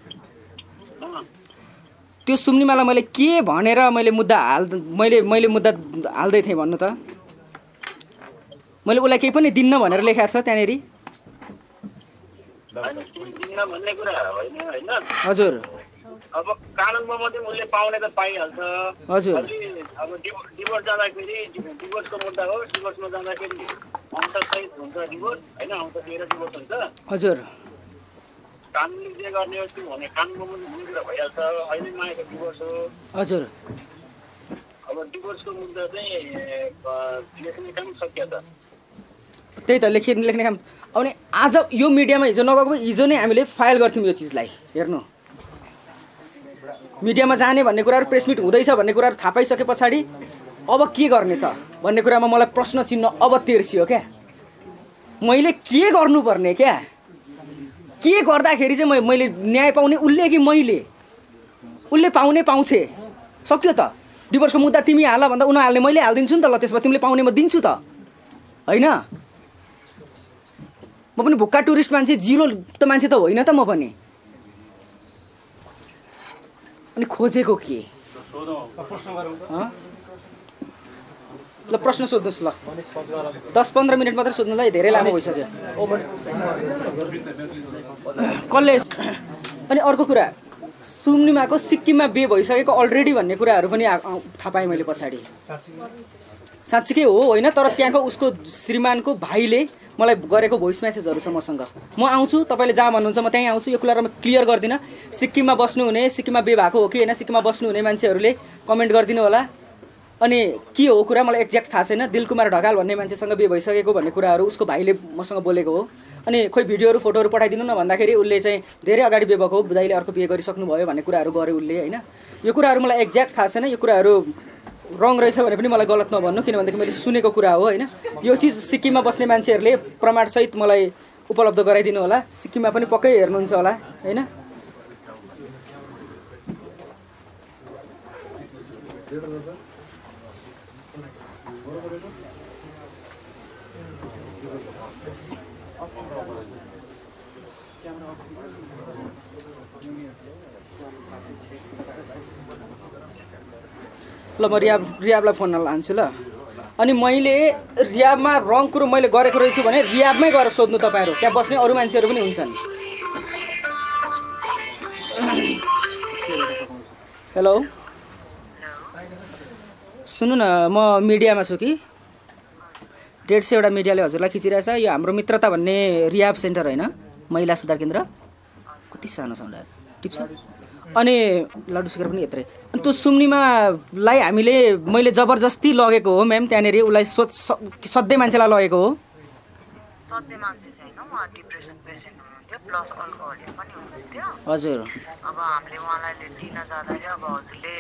त्यो सुम्निमालाई मैले के भनेर मैले मुद्दा हाल मैले मैले मुद्दा हाल्दै थिएँ भन्नु त मैले उसलाई केही पनि दिन्न भनेर लेखाएको छ त्यहाँनिर हजुर अब कानुनमा मात्रै उसले पाउने त पाइहाल्छ हजुर अब डिभोर्स जाँदाखेरि डिभोर्सको मुद्दा हो डिभोर्समा जाँदाखेरि अंश सहित हुन्छ डिभोर्स होइन अंश दिएर डिभोर्स हुन्छ हजुर कानुनले जे गर्ने हो त्यो भने कानुनमा हुने कुरा भइहाल्छ अहिले मागेको डिभोर्स हो हजुर अब डिभोर्सको मुद्दा चाहिँ लेख्ने काम सकियो त त्यही त लेखि लेख्ने काम अनि आज यो मिडियामा हिजो नगएको हिजो नै हामीले फाइल गर्थ्यौँ यो चिजलाई हेर्नु मिडियामा जाने भन्ने कुराहरू प्रेस मिट हुँदैछ भन्ने कुराहरू थाहा पाइसके पछाडि अब के गर्ने त भन्ने कुरामा मलाई प्रश्न चिन्ह अब तेर्सियो क्या मैले के गर्नुपर्ने क्या के गर्दाखेरि चाहिँ मैले न्याय पाउने उसले कि मैले उसले पाउने पाउँछे सक्यो त डिभोर्सको मुद्दा तिमी हाल भन्दा उनीहरूले मैले हालिदिन्छु नि त ल त्यसमा तिमीले पाउने म दिन्छु त होइन म पनि भुक्का टुरिस्ट मान्छे जिरो त मान्छे त होइन त म पनि अनि खोजेको के ल प्रश्न सोध्नुहोस् ल दस पन्ध्र मिनट मात्रै सोध्नुलाई धेरै लामो भइसक्यो कसले अनि अर्को कुरा सुम्निमाको सिक्किममा बे भइसकेको अलरेडी भन्ने कुराहरू पनि थाहा पाएँ मैले पछाडि साँच्चीकै हो होइन तर त्यहाँको उसको श्रीमानको भाइले मलाई गरेको भोइस मेसेजहरू छ मसँग म आउँछु तपाईँले जहाँ भन्नुहुन्छ म त्यहीँ आउँछु यो कुरा म क्लियर गर्दिनँ सिक्किममा बस्नुहुने सिक्किममा बे भएको हो कि होइन सिक्किममा बस्नुहुने मान्छेहरूले कमेन्ट गरिदिनु होला अनि के हो कुरा मलाई एक्ज्याक्ट थाहा छैन दिलकुमार ढकाल भन्ने मान्छेसँग बे भइसकेको भन्ने कुराहरू उसको भाइले मसँग बोलेको हो अनि खोइ भिडियोहरू फोटोहरू पठाइदिनु न भन्दाखेरि उसले चाहिँ धेरै अगाडि बे भएको हो दाइले अर्को बे गरिसक्नुभयो भन्ने कुराहरू गर्यो उसले होइन यो कुराहरू मलाई एक्ज्याक्ट थाहा छैन यो कुराहरू रङ रहेछ भने पनि मलाई गलत नभन्नु किनभनेदेखि मैले सुनेको कुरा हो होइन यो चिज सिक्किममा बस्ने मान्छेहरूले प्रमाणसहित मलाई उपलब्ध गराइदिनु होला सिक्किममा पनि पक्कै हेर्नुहुन्छ होला होइन ल म रियाब रियाबलाई फोन लान्छु ल अनि मैले रियाबमा रङ कुरो मैले गरेको रहेछु भने रियाबमै गएर सोध्नु तपाईँहरू त्यहाँ बस्ने अरू मान्छेहरू पनि हुन्छन् हेलो सुन्नु न म मिडियामा छु कि डेढ सय एउटा मिडियाले हजुरलाई खिचिरहेछ यो हाम्रो मित्रता भन्ने रियाब सेन्टर होइन महिला सुधार केन्द्र कति सानो साउन्ड टिप्छ अनि लाउडस्पिकर पनि यत्रै अनि त्यो सुम्निमालाई हामीले मैले जबरजस्ती लगेको हो म्याम त्यहाँनिर उसलाई सधैँ मान्छेलाई लगेको हो हजुर अब हामीले उहाँलाई लिन जाँदाखेरि अब हजुरले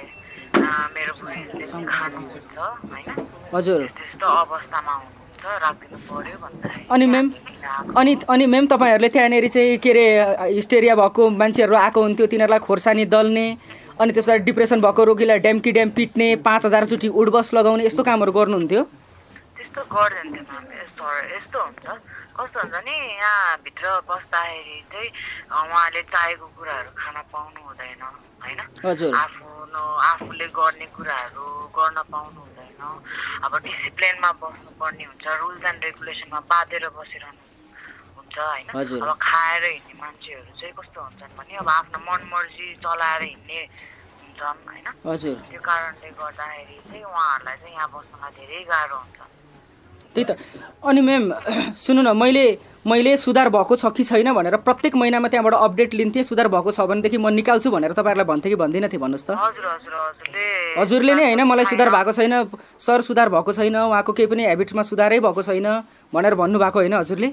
मेरो बुझेले खानुहुन्छ हैन हजुर त्यस्तो अवस्थामा हुनुहुन्छ राखिदिनु पर्यो भन्दाखेरि अनि म्याम अनि अनि म्याम तपाईँहरूले त्यहाँनिर चाहिँ के अरे हिस्टेरिया भएको मान्छेहरू आएको हुन्थ्यो तिनीहरूलाई खोर्सानी दल्ने अनि त्यस पछाडि डिप्रेसन भएको रोगीलाई ड्याम्की ड्याम पिट्ने पाँच हजारचोटि उडबस लगाउने यस्तो कामहरू गर्नुहुन्थ्यो त्यस्तो गर्दैन थियो म्याम यस्तो यस्तो हुन्छ कस्तो हुन्छ नि यहाँभित्र बस्दाखेरि चाहिँ उहाँले चाहेको कुराहरू खान पाउनु हुँदैन होइन आफू आफूले गर्ने कुराहरू गर्न पाउनु हुँदैन अब डिसिप्लिनमा बस्नुपर्ने हुन्छ रुल्स एन्ड रेगुलेसनमा बाँधेर बसिरहनु हुन्छ होइन अब खाएर हिँड्ने मान्छेहरू चाहिँ कस्तो हुन्छन् भने अब आफ्नो मनमर्जी चलाएर हिँड्ने हुन्छन् होइन त्यो कारणले गर्दाखेरि चाहिँ उहाँहरूलाई चाहिँ यहाँ बस्नलाई धेरै गाह्रो हुन्छ त्यही त अनि म्याम सुन्नु न मैले मैले सुधार भएको छ कि छैन भनेर प्रत्येक महिनामा त्यहाँबाट अपडेट लिन्थेँ सुधार भएको छ भनेदेखि म निकाल्छु भनेर तपाईँहरूलाई भन्थेँ कि भन्दिनँ थिएँ भन्नुहोस् त हजुर हजुर हजुरले हजुरले नै होइन मलाई सुधार भएको छैन सर सुधार भएको छैन उहाँको केही पनि हेबिटमा सुधारै भएको छैन भनेर भन्नुभएको होइन हजुरले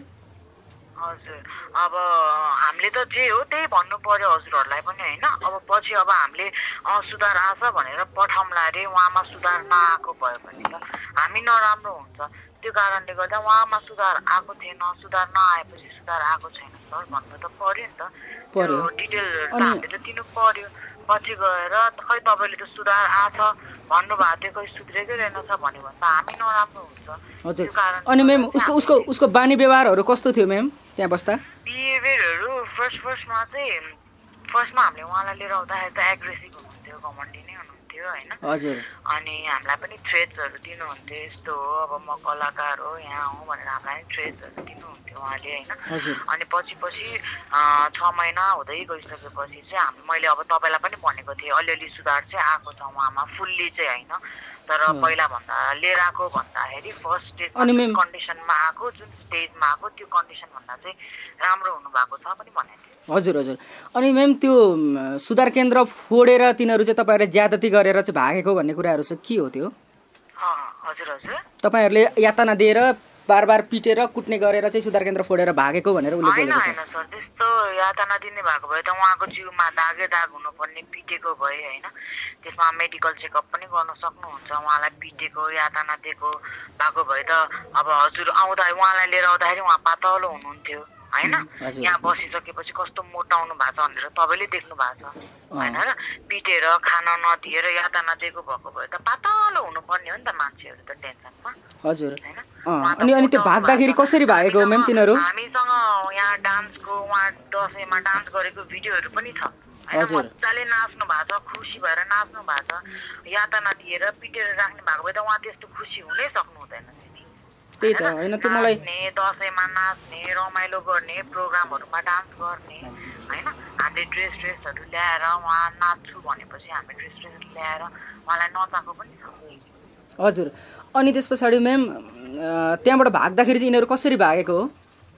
हजुर अब हामीले त जे हो त्यही भन्नु पर्यो हजुरहरूलाई पनि होइन अब पछि अब हामीले सुधार आछ भनेर पठाउँला अरे उहाँमा सुधार नआएको भयो भने त हामी नराम्रो हुन्छ त्यो कारणले गर्दा उहाँमा सुधार आएको थिएन सुधार नआएपछि सुधार आएको छैन सर भन्नु त पर्यो नि त त्यो डिटेलहरू त हामीले त दिनु पर्यो पछि गएर खै तपाईँले त सुधार आछ भन्नुभएको थियो खै सुध्रेकै रहेनछ भन्यो भने त हामी नराम्रो हुन्छ हजुर अनि म्याम उसको उसको उसको बानी व्यवहारहरू कस्तो थियो म्याम त्यहाँ बस्दा बिहेभियरहरू फर्स्ट फर्स्टमा चाहिँ फर्स्टमा हामीले उहाँलाई लिएर आउँदाखेरि त एग्रेसिभ हुनुहुन्थ्यो घमण्डी नै हुनुहुन्थ्यो होइन हजुर अनि हामीलाई पनि थ्रेट्सहरू दिनुहुन्थ्यो यस्तो हो अब म कलाकार हो यहाँ हो भनेर हामीलाई पनि थ्रेट्सहरू दिनुहुन्थ्यो उहाँले होइन अनि पछि पछि छ महिना हुँदै गइसकेपछि चाहिँ हामी मैले अब तपाईँलाई पनि भनेको थिएँ अलिअलि सुधार चाहिँ आएको छ उहाँमा फुल्ली चाहिँ होइन तर पहिला भन्दा लिएर आएको भन्दाखेरि फर्स्ट स्टेजमा कन्डिसनमा आएको जुन स्टेजमा आएको त्यो कन्डिसन भन्दा चाहिँ राम्रो हुनुभएको छ पनि भनेको थिएँ हजुर हजुर अनि म्याम त्यो सुधार केन्द्र फोडेर तिनीहरू चाहिँ तपाईँहरूले ज्यादती गरेर चाहिँ भागेको भन्ने कुराहरू चाहिँ के हो त्यो हजुर हजुर तपाईँहरूले यातना दिएर बार बार पिटेर कुट्ने गरेर चाहिँ सुधार केन्द्र फोडेर भागेको भनेर उसले बोलेको छ हैन सर त्यस्तो यातना दिने भएको भए त उहाँको जिउमा दागे दाग हुनुपर्ने पिटेको भए होइन त्यसमा मेडिकल चेकअप पनि गर्न सक्नुहुन्छ उहाँलाई पिटेको यातना दिएको भएको भए त अब हजुर आउँदा उहाँलाई लिएर आउँदाखेरि उहाँ पातलो हुनुहुन्थ्यो होइन यहाँ बसिसकेपछि कस्तो मोटाउनु भएको छ भनेर तपाईँले देख्नु भएको छ होइन र पिटेर खान नदिएर यातना दिएको भएको भए त पातलो हुनुपर्ने हो नि त मान्छेहरू त टेन्सनमा हजुर अनि अनि त्यो भाग्दाखेरि कसरी भागेको म्याम तिनीहरू हामीसँग यहाँ डान्सको उहाँ दसैँमा डान्स गरेको भिडियोहरू पनि छ होइन मजाले नाच्नु भएको छ खुसी भएर नाच्नु भएको छ यातना दिएर पिटेर राख्ने भएको भए त उहाँ त्यस्तो खुसी हुनै सक्नु हुँदैन त्यही त होइन त मलाई दसैँमा नाच्ने रमाइलो गर्ने प्रोग्रामहरूमा डान्स गर्ने होइन हामीले ड्रेस ड्रेसहरू ल्याएर उहाँ नाच्छु भनेपछि हामी ड्रेस ड्रेस ल्याएर उहाँलाई नचाएको पनि छ हजुर अनि त्यस पछाडि म्याम त्यहाँबाट भाग्दाखेरि चाहिँ यिनीहरू कसरी भागेको हो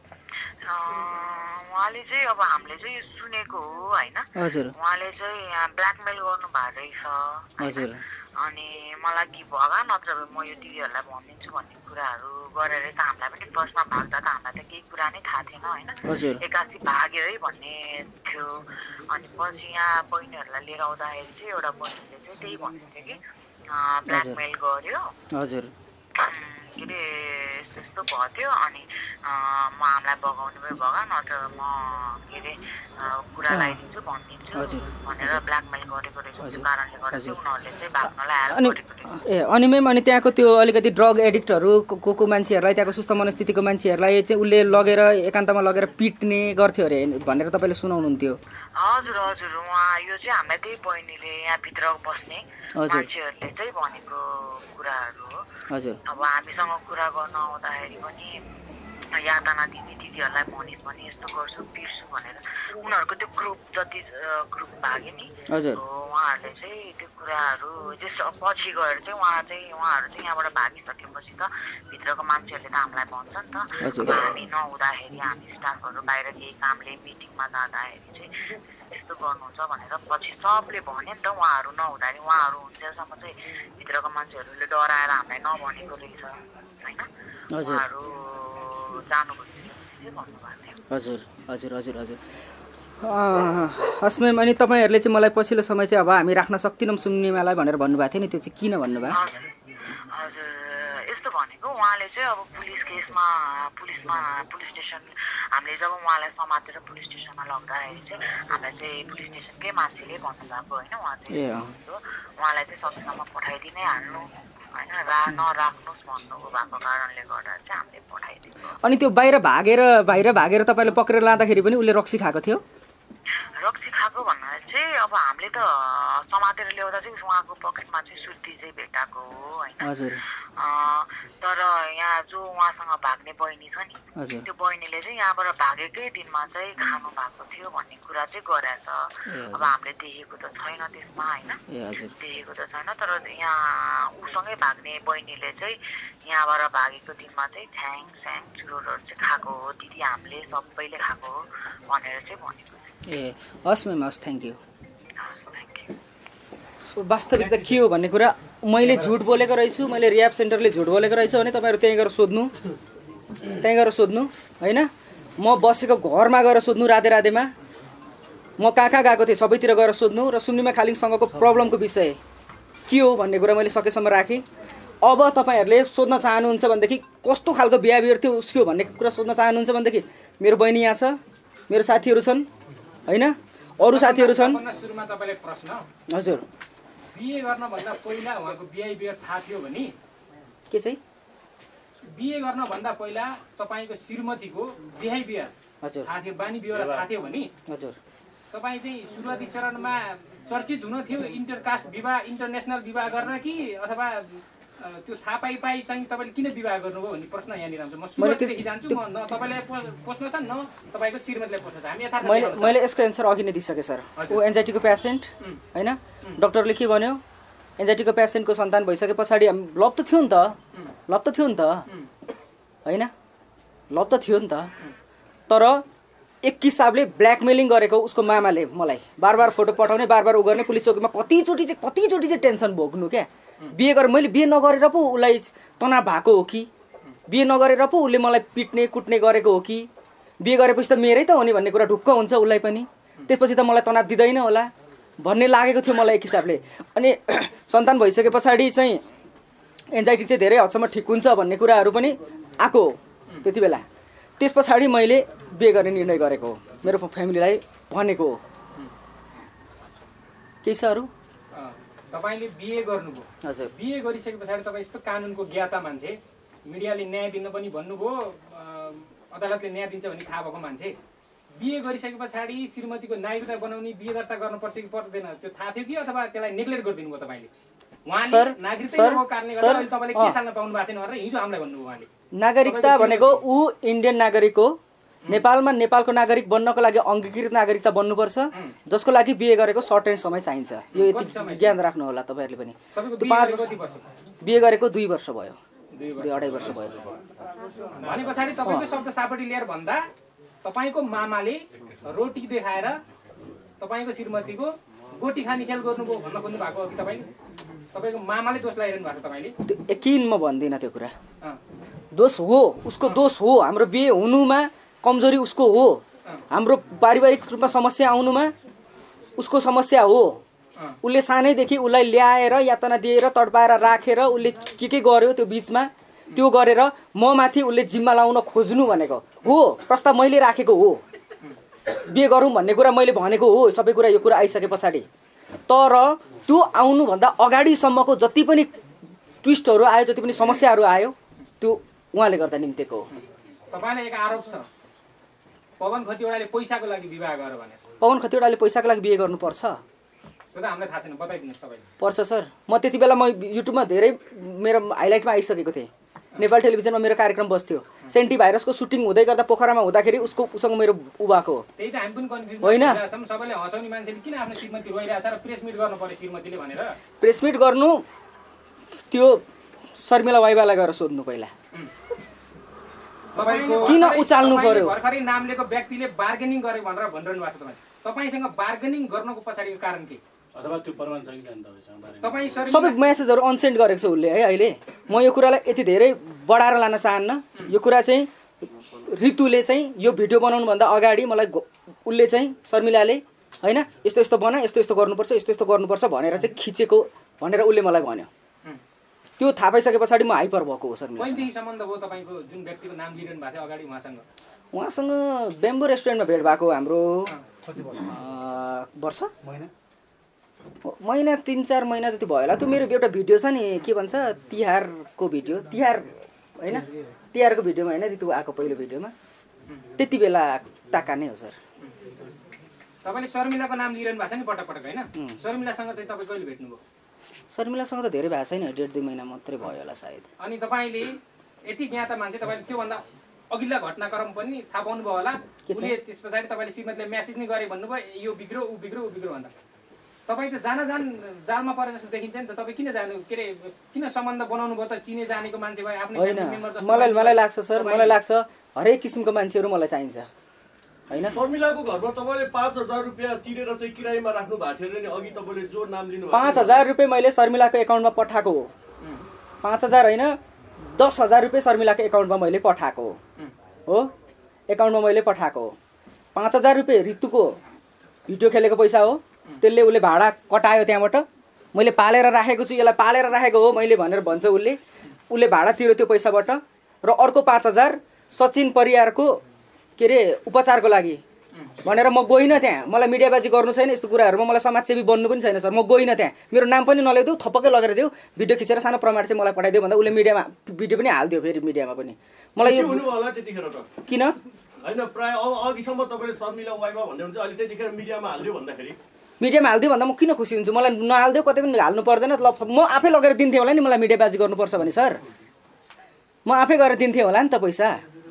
उहाँले चाहिँ अब हामीले चाहिँ सुनेको हो होइन हजुर उहाँले चाहिँ यहाँ ब्ल्याकमेल गर्नु भएको रहेछ हजुर अनि मलाई कि भगा नत्र म यो दिदीहरूलाई भनिदिन्छु भन्ने कुराहरू गरेर त हामीलाई पनि फर्स्टमा भाग्दा त हामीलाई त केही कुरा नै थाहा थिएन होइन एक्कासी भाग्यो है भन्ने थियो अनि पछि यहाँ बहिनीहरूलाई लिएर आउँदाखेरि चाहिँ एउटा बहिनीले चाहिँ त्यही भन्दै थियो कि ब्ल्याकमेल गर्यो हजुर के अरे यस्तो भयो थियो अनि म हामीलाई बगाउनु भयो भगा नत्र म के अरे कुरा लगाइदिन्छु भनिदिन्छु भनेर ब्ल्याकमेल गरेको रहेछ त्यो कारणले गर्दा चाहिँ उनीहरूले चाहिँ भाग्नलाई हेल्प गरेको ए अनि म्याम अनि त्यहाँको त्यो अलिकति ड्रग एडिक्टहरू को को मान्छेहरूलाई त्यहाँको सुस्त मनस्थितिको मान्छेहरूलाई चाहिँ उसले लगेर एकान्तमा लगेर पिट्ने गर्थ्यो अरे भनेर तपाईँले सुनाउनुहुन्थ्यो हजुर हजुर उहाँ यो चाहिँ हामीलाई त्यही बहिनीले यहाँभित्र बस्ने मान्छेहरूले चाहिँ भनेको कुराहरू हो हजुर अब हामीसँग कुरा गर्न आउँदाखेरि पनि यातना दिने दिदीहरूलाई भनिस् भने यस्तो गर्छु पिर्छु भनेर उनीहरूको त्यो ग्रुप जति ग्रुप भाग्यो नि उहाँहरूले चाहिँ त्यो कुराहरू त्यस पछि गएर चाहिँ उहाँ चाहिँ उहाँहरू चाहिँ यहाँबाट भागिसकेपछि त भित्रको मान्छेहरूले त हामीलाई भन्छ नि त हामी नहुँदाखेरि हामी स्टाफहरू बाहिर केही कामले मिटिङमा जाँदाखेरि चाहिँ यस्तो गर्नुहुन्छ भनेर पछि सबले भन्यो नि त उहाँहरू नहुँदाखेरि उहाँहरू हुन्जेलसम्म चाहिँ भित्रको मान्छेहरूले डराएर हामीलाई नभनेको रहेछ होइन उहाँहरू हजुर हजुर हजुर हजुर हस् म्याम अनि तपाईँहरूले चाहिँ मलाई पछिल्लो समय चाहिँ अब हामी राख्न सक्दैनौँ सुन्नेमालाई भनेर भन्नुभएको थियो नि त्यो चाहिँ किन भन्नुभयो हजुर यस्तो भनेको उहाँले चाहिँ अब पुलिस केसमा पुलिसमा पुलिस स्टेसन हामीले जब उहाँलाई समातेर पुलिस स्टेसनमा लग्दाखेरि चाहिँ हामीलाई चाहिँ पुलिस स्टेसनकै मान्छेले भन्नुभएको होइन उहाँ चाहिँ उहाँलाई चाहिँ सकेसम्म पठाइदिनै हाल्नु होइन रा नराख्नुहोस् भन्नुभएको भएको कारणले गर्दा चाहिँ हामीले पठाइदिएको अनि त्यो बाहिर भागेर बाहिर भागेर तपाईँले पक्रेर लाँदाखेरि पनि उसले रक्सी खाएको थियो रक्सी खाएको भन्नाले चाहिँ अब हामीले त समातेर ल्याउँदा चाहिँ उहाँको पकेटमा चाहिँ सुर्ती चाहिँ भेटाएको हो होइन तर यहाँ जो उहाँसँग भाग्ने बहिनी छ नि त्यो बहिनीले चाहिँ यहाँबाट भागेकै दिनमा चाहिँ खानु भएको थियो भन्ने कुरा चाहिँ गरेछ अब हामीले देखेको त छैन त्यसमा होइन देखेको त छैन तर यहाँ उसँगै भाग्ने बहिनीले चाहिँ यहाँबाट भागेको दिनमा चाहिँ छ्याङ स्याङ चुरोटहरू चाहिँ खाएको हो दिदी हामीले सबैले खाएको हो भनेर चाहिँ भनेको ए हस् म्याम हस् थ्याङ्क यू वास्तविकता के हो भन्ने कुरा मैले झुट बोलेको रहेछु मैले रियाब सेन्टरले झुट बोलेको रहेछ भने तपाईँहरू त्यहीँ गएर सोध्नु त्यहीँ गएर सोध्नु होइन म बसेको घरमा गएर सोध्नु राधे राधेमा म कहाँ कहाँ गएको थिएँ सबैतिर गएर सोध्नु र सुम्निमा खालिङसँगको प्रब्लमको विषय के हो भन्ने कुरा मैले सकेसम्म राखेँ अब तपाईँहरूले सोध्न चाहनुहुन्छ भनेदेखि कस्तो खालको बिहेभियर थियो उसको भन्ने कुरा सोध्न चाहनुहुन्छ भनेदेखि मेरो बहिनी यहाँ छ मेरो साथीहरू छन् होइन अरू साथीहरू छन् सुरुमा तपाईँले प्रश्न हजुर बिए गर्नभन्दा पहिला उहाँको बिहेभियर थाहा थियो भने के चाहिँ बिए गर्नभन्दा पहिला तपाईँको श्रीमतीको बिहेभियर हजुर थाहा थियो बानी व्यवहार थाहा थियो भने हजुर तपाईँ चाहिँ सुरुवाती चरणमा चर्चित हुन थियो इन्टरकास्ट विवाह इन्टरनेसनल विवाह गर्न कि अथवा त्यो थाहा पाइ पाइ चाहिँ तपाईँले किन विवाह गर्नुभयो भन्ने प्रश्न यहाँनिर आउँछ म सुरुवातदेखि जान्छु म न तपाईँलाई प्रश्न छ न तपाईँको श्रीमतीलाई प्रश्न छ हामी यथार्थ मैले मैले यसको एन्सर अघि नै दिइसकेँ सर ऊ एन्जाइटीको पेसेन्ट होइन डक्टरले के भन्यो एन्जाइटीको पेसेन्टको सन्तान भइसके पछाडि लभ त थियो नि त लभ त थियो नि त होइन लभ त थियो नि त तर एक किसिमले ब्ल्याकमेलिङ गरेको उसको मामाले मलाई बार बार फोटो पठाउने बार बार उ गर्ने पुलिस चौकीमा कतिचोटि चाहिँ कतिचोटि चाहिँ टेन्सन भोग्नु क्या बिहे गरेर मैले बिहे नगरेर पो उसलाई तनाव भएको हो कि बिहे नगरेर पो उसले मलाई पिट्ने कुट्ने गरेको हो कि बिहे गरेपछि त मेरै त हो नि भन्ने कुरा ढुक्क हुन्छ उसलाई पनि त्यसपछि त मलाई तनाव दिँदैन होला भन्ने लागेको थियो मलाई एक हिसाबले अनि सन्तान भइसके पछाडि चाहिँ एन्जाइटी चाहिँ धेरै हदसम्म ठिक हुन्छ भन्ने कुराहरू पनि आएको हो त्यति बेला त्यस पछाडि मैले बिहे गर्ने निर्णय गरेको हो मेरो फ्यामिलीलाई भनेको हो के छ अरू तपाईले बिए गर्नुभयो हजुर बिए गरिसके पछाडि तपाईँ यस्तो कानुनको ज्ञाता मान्छे मिडियाले न्याय दिन पनि भन्नुभयो अदालतले न्याय दिन्छ भन्ने थाहा भएको मान्छे बिहे गरिसके पछाडि श्रीमतीको नागरिकता बनाउने बिहे दर्ता गर्नुपर्छ कि पर्दैन त्यो थाहा थियो कि अथवा त्यसलाई नेग्लेक्ट गरिदिनु भयो तपाईँले? उहाँले नागरिकता नभएको कारणले गर्दा अहिले तपाईँले के साल्न पाउनु भएको छैन भनेर हिजो हामीलाई भन्नुभयो उहाँले। नागरिकता भनेको ऊ इन्डियन नागरिक हो। नेपालमा नेपालको नागरिक बन्नको लागि अङ्गीकृत नागरिकता बन्नुपर्छ, जसको लागि बिहे गरेको सर्ट एन्ड समय चाहिन्छ। यो यति ज्ञान राख्नु होला तपाईँहरूले पनि। बिहे गरेको दुई वर्ष भयो, दुई अढाई वर्ष भयो। भने पछाडि तपाईँको शब्द सापटी लिएर भन्दा तपाईँको मामाले रोटी देखाएर तपाईँको श्रीमतीको गोटी खाने खेल गर्नुभयो भन्न खोज्नु भएको हो कि तपाईँले? तपाईँको मामाले दोष लगाइरहनु भएको छ तपाईँले? त्यो किन म भन्दिनँ त्यो कुरा। दोष हो, उसको दोष हो। हाम्रो बिहे हुनुमा कमजोरी उसको हो। हाम्रो पारिवारिक रूपमा समस्या आउनुमा उसको समस्या हो। उसले सानैदेखि उसलाई ल्याएर यातना दिएर तडपाएर राखेर उसले के के गर्यो त्यो बिचमा, त्यो गरेर म माथि उसले जिम्मा लाउन खोज्नु भनेको हो। प्रस्ताव मैले राखेको हो, बिहे गरौँ भन्ने कुरा मैले भनेको हो। सबै कुरा यो कुरा आइसके पछाडि, तर त्यो आउनुभन्दा अगाडिसम्मको जति पनि ट्विस्टहरू आयो, जति पनि समस्याहरू आयो, त्यो उहाँले गर्दा निम्तेको हो। तपाईँलाई एक आरोप छ पवन खतिवडाले पैसाको लागि विवाह गर्यो भनेर। पवन खतिवडाले पैसाको लागि बिहे गर्नुपर्छ? त्यो त हामीलाई थाहा छैन, बताइदिनुहोस् तपाईँले। पर्छ सर। म त्यति बेला म युट्युबमा धेरै मेरो हाइलाइटमा आइसकेको थिएँ। नेपाल टेलिभिजनमा मेरो कार्यक्रम बस्थ्यो। सेन्टी भाइरसको सुटिङ हुँदै गर्दा पोखरामा हुँदाखेरि उसको उसँग मेरो उ भएको हो। त्यही त हामी पनि कन्फ्युज होइन। सबैले हँसाउने मान्छेले किन आफ्नो श्रीमती रोइरहेछ र प्रेस मिट गर्नु पर्यो श्रीमतीले भनेर? प्रेस मिट गर्नु त्यो शर्मिला वाइबालाई गएर सोध्नु पहिला, किन उचाल्नु पर्यो? भर्खरै नाम लिएको व्यक्तिले बार्गेनिङ गरे भनेर भनिरहनु भएको छ तपाईँ। तपाईँसँग बार्गेनिङ गर्नको पछाडिको कारण के? अथवा त्यो प्रमाण छ कि छैन तपाईसँग? तपाईँ सबै मेसेजहरू अनसेन्ड गरेको छ उसले है अहिले। म यो कुरालाई यति धेरै बढाएर लान चाहन्न। यो कुरा चाहिँ ऋतुले चाहिँ यो भिडियो बनाउनुभन्दा अगाडि मलाई उसले चाहिँ शर्मिलाले होइन यस्तो यस्तो बना, यस्तो यस्तो गर्नुपर्छ, यस्तो यस्तो गर्नुपर्छ भनेर चाहिँ खिचेको भनेर उसले मलाई भन्यो। त्यो थाहा पाइसके पछाडि म हाइपर भएको हो शर्मिला। कहिलेदेखि सम्बन्ध भयो तपाईँको जुन व्यक्तिको नाम लिइरहनु भएको थियो अगाडि उहाँसँग? उहाँसँग बेम्बो रेस्टुरेन्टमा भेट भएको हाम्रो वर्ष महिना तिन चार महिना जति भयो होला। त्यो मेरो एउटा भिडियो छ नि, के भन्छ तिहारको भिडियो, तिहार होइन तिहारको भिडियोमा होइन ऋतु आएको पहिलो भिडियोमा, त्यति बेला टाका नै हो सर। तपाईँले शर्मिलाको नाम लिइरहनु भएको छ नि पटक पटक होइन? शर्मिलासँग चाहिँ तपाईँ कहिले भेट्नुभयो? शर्मिलासँग त धेरै भएको छैन, डेढ दुई महिना मात्रै भयो होला सायद। अनि तपाईँले यति ज्ञाता मान्छे, तपाईँले त्योभन्दा अघिल्ला घटनाक्रम पनि थाहा पाउनुभयो होला। उसले त्यस पछाडि तपाईँले श्रीमतीले म्यासेज नै गरे भन्नुभयो यो बिग्रो ऊ बिग्रो ऊ बिग्रो भन्दा तपाईँ त जान जान जालमा परे जस्तो देखिन्छ नि त। तपाईँ किन जानु के अरे किन सम्बन्ध बनाउनु भयो त? चिने जानेको मान्छे भयो आफ्नो मेम्बर जस्तो? मलाई मलाई लाग्छ सर, मलाई लाग्छ हरेक किसिमको मान्छेहरू मलाई चाहिन्छ होइन। शर्मिलाको घरमा तपाईँले पाँच हजार रुपियाँ तिरेर चाहिँ किरायमा राख्नु भएको थियो नि अघि तपाईँले जो नाम लिनु? पाँच हजार रुपियाँ मैले शर्मिलाको एकाउन्टमा पठाएको हो। पाँच हजार होइन दस हजार रुपियाँ शर्मिलाको एकाउन्टमा मैले पठाएको हो। एकाउन्टमा मैले पठाएको हो। पाँच हजार रुपियाँ ऋतुको भिडियो खेलेको पैसा हो। त्यसले उसले भाडा कटायो त्यहाँबाट। मैले पालेर राखेको छु, यसलाई पालेर राखेको हो मैले भनेर भन्छ उसले। उसले भाडा तिर्यो त्यो पैसाबाट। र अर्को पाँच हजार सचिन परियारको के अरे उपचारको लागि भनेर म गइनँ त्यहाँ। मलाई मिडियाबाजी गर्नु छैन, यस्तो कुराहरूमा मलाई समाजसेवी बन्नु पनि छैन सर। म गइनँ त्यहाँ, मेरो नाम पनि नल्याइदेऊ, थपक्कै लगेर देऊ, भिडियो खिचेर सानो प्रमाण चाहिँ मलाई पठाइदियो भन्दा उसले मिडियामा भिडियो पनि हालिदियो फेरि मिडियामा पनि। मलाई यो किन होइन प्राय अघिसम्म तपाईँले शर्मिला वाइबा भन्दै हुन्छ, अहिले त्यतिखेर मिडियामा हालिदियो भन्दाखेरि मिडियामा हालिदियो भन्दा म किन खुसी हुन्छु? मलाई नहालिदियो कतै पनि हाल्नु पर्दैन। ल म आफै लगेर दिन्थेँ होला नि, मलाई मिडियाबाजी गर्नुपर्छ भने सर म आफै गरेर दिन्थेँ होला नि त पैसा।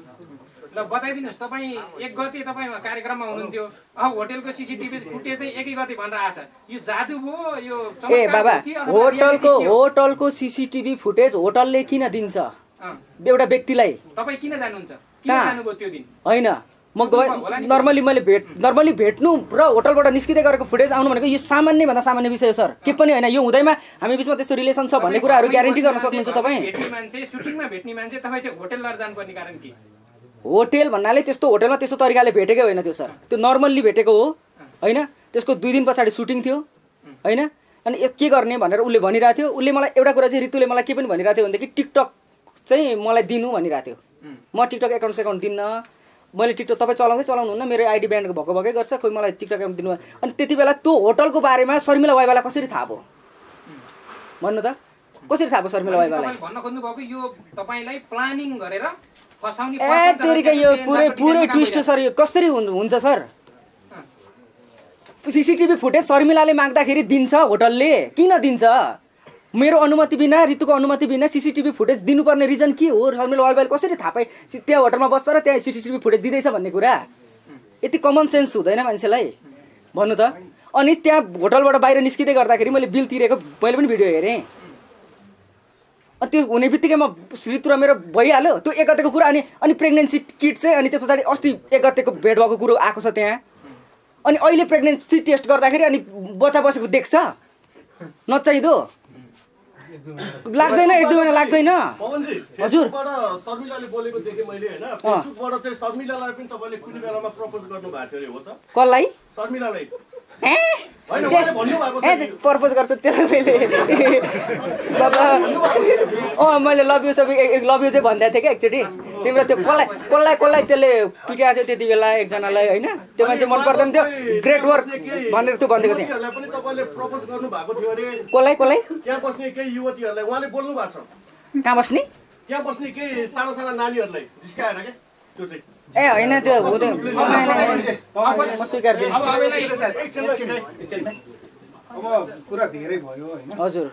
ल बताइदिनुहोस्, तपाईँ एक गते तपाईँ कार्यक्रममा हुनुहुन्थ्यो, होटेलको सिसिटिभी फुटेज चाहिँ एकै गते भनेर आएछ, यो जादु भयो यो? ए बाबा, होटलको होटलको सिसिटिभी फुटेज होटलले किन दिन्छ एउटा व्यक्तिलाई? तपाईँ किन जानुहुन्छ? किन जानुभयो त्यो दिन? होइन म नर्मली मैले भेट नर्मली भेट्नु र होटलबाट निस्किँदै गरेको फुटेज आउनु भनेको यो सामान्य भन्दा सामान्य विषय हो सर। के पनि होइन, यो हुँदैमा हामी बिचमा त्यस्तो रिलेसन छ भन्ने कुराहरू ग्यारेन्टी गर्न सक्नुहुन्छ तपाईँ? भेट्ने मान्छे सुटिङमा भेट्ने मान्छे तपाईँ चाहिँ होटल लिएर जानुपर्ने कारण के? होटेल भन्नाले त्यस्तो होटेलमा त्यस्तो तरिकाले भेटेकै होइन त्यो सर। त्यो नर्मल्ली भेटेको हो होइन। त्यसको दुई दिन पछाडि सुटिङ थियो होइन। अनि के गर्ने भनेर उसले भनिरहेको थियो। उसले मलाई एउटा कुरा चाहिँ ऋतुले मलाई के पनि भनिरहेको थियो भनेदेखि टिकटक चाहिँ मलाई दिनु भनिरहेको थियो। म टिकटक एकाउन्ट सेकाउन्ट दिन्न, मैले टिकटक तपाईँ चलाउँदै चलाउनुहुन्न, मेरो आइडी ब्यान्ड भएको भएकै गर्छ, खोइ मलाई टिकटक एकाउन्ट दिनु। अनि त्यति बेला त्यो होटलको बारेमा शर्मिला वाइबालाई कसरी थाहा भयो भन्नु त? कसरी थाहा भयो शर्मिला वाइबालाई? भन्न खोज्नु भएको यो तपाईँलाई प्लानिङ गरेर फसाउने ए तेरिका यो पुरै पुरै ट्विस्ट सर यो कसरी हुन्छ सर सीसीटीभी फुटेज शर्मिलाले माग्दाखेरि दिन्छ होटलले किन दिन्छ मेरो अनुमति बिना ऋतुको अनुमति बिना सीसीटीभी फुटेज दिनुपर्ने रिजन के हो शर्मिला वाइवाइले कसरी थाहा पाए त्यहाँ होटलमा बस्छ र त्यहाँ सीसीटीभी फुटेज दिँदैछ भन्ने कुरा यति कमन सेन्स हुँदैन मान्छेलाई भन्नु त अनि त्यहाँ होटलबाट बाहिर निस्किँदै गर्दाखेरि मैले बिल तिरेको मैले पनि भिडियो हेरेँ अनि त्यो हुने बित्तिकैमा ऋतु र मेरो भइहाल्यो त्यो एक गतेको कुरा अनि अनि प्रेग्नेन्सी किट चाहिँ अनि त्यस पछाडि अस्ति एक गतेको भेट भएको कुरो आएको छ त्यहाँ अनि अहिले प्रेग्नेन्सी टेस्ट गर्दाखेरि अनि बच्चा बसेको देख्छ नचाहिँदो लाग्दैन एक दुई महिना लाग्दैन हजुर शर्मिलाले बोलेको देखेँ मैले हैन फेसबुकबाट चाहिँ शर्मिलालाई पनि तपाईले कुनै बेलामा प्रपोज गर्नु भएको थियो रे हो त कसलाई शर्मिलालाई ए हैन उहाँले भन्नु भएको छ ए प्रपोज गर्छ त्यसलाई मैले बाबा अ मैले लभ यु सबै एक लभ यु चाहिँ भन्दै थिएँ के एकचोटि तिम्रो त्यो कसलाई कसलाई कसलाई त्यसले पिटाएको थियो त्यति बेला एकजनालाई हैन त्यो मान्छे मन पर्दैन थियो ग्रेट वर्क भनेर त्यो भन्दिएको थिएँ पनि तपाईले प्रपोज गर्नु भएको थियो अरे कसलाई कसलाई त्यहाँ बस्ने केही युवतीहरूलाई उहाँले बोल्नु भएको छ कहाँ बस्ने त्यहाँ बस्ने केही साना साना नानीहरूलाई जिस्काएर के त्यो चाहिँ ए होइन त्यो हुँदैन म स्वीकार दिन्छु अब कुरा धेरै भयो हैन हजुर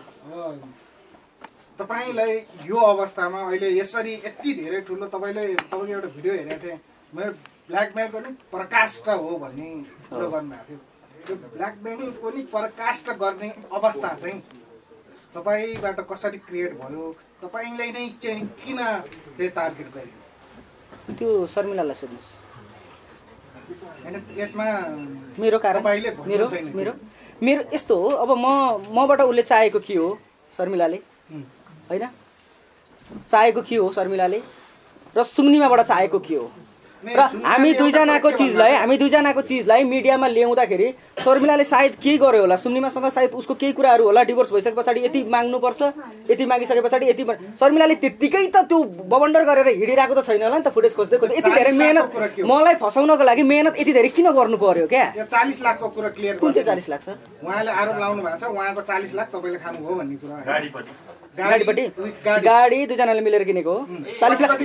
तपाईलाई यो अवस्थामा अहिले यसरी यति धेरै ठुलो तपाईले तपाईको एउटा भिडियो हेरेको थिएँ मेरो ब्ल्याकमेलको नि प्रकाष्ठ हो भन्ने कुरो गर्नुभएको थियो त्यो ब्ल्याकमेलको नि प्रकाष्ठ गर्ने अवस्था चाहिँ तपाईबाट कसरी क्रिएट भयो तपाईले नै चाहिँ किन चाहिँ टार्गेट गर्यो त्यो शर्मिलालाई सोध्नुहोस् हैन यसमा मेरो कारण मेरो मेरो मेरो यस्तो हो अब म मबाट उसले चाहेको के हो शर्मिलाले हैन चाहेको के हो शर्मिलाले र सुम्निमाबाट चाहेको के हो र हामी दुईजनाको चिजलाई हामी दुईजनाको चिजलाई मिडियामा ल्याउँदाखेरि शर्मिलाले सायद के गर्यो होला सुम्निमासँग सायद उसको केही कुराहरू होला डिभोर्स भइसके पछाडि यति माग्नुपर्छ यति मागिसके पछाडि यति शर्मिलाले त्यत्तिकै त त्यो बबन्डर गरेर हिँडिरहेको त छैन होला नि त फुटेज खोज्दै खोज्दै यति धेरै मेहनत मलाई फसाउनको लागि मेहनत यति धेरै किन गर्नु पर्यो क्या चालीस लाखको कुरा क्लियर कुन चाहिँ चालीस लाख सर उहाँले आरोप लाउनु भएको छ उहाँको चालीस लाख तपाईँले खानुभयो भन्ने कुरा गाडीपट्टि गाडीपट्टि गाडी दुईजनाले मिलेर किनेको हो चालीस लाख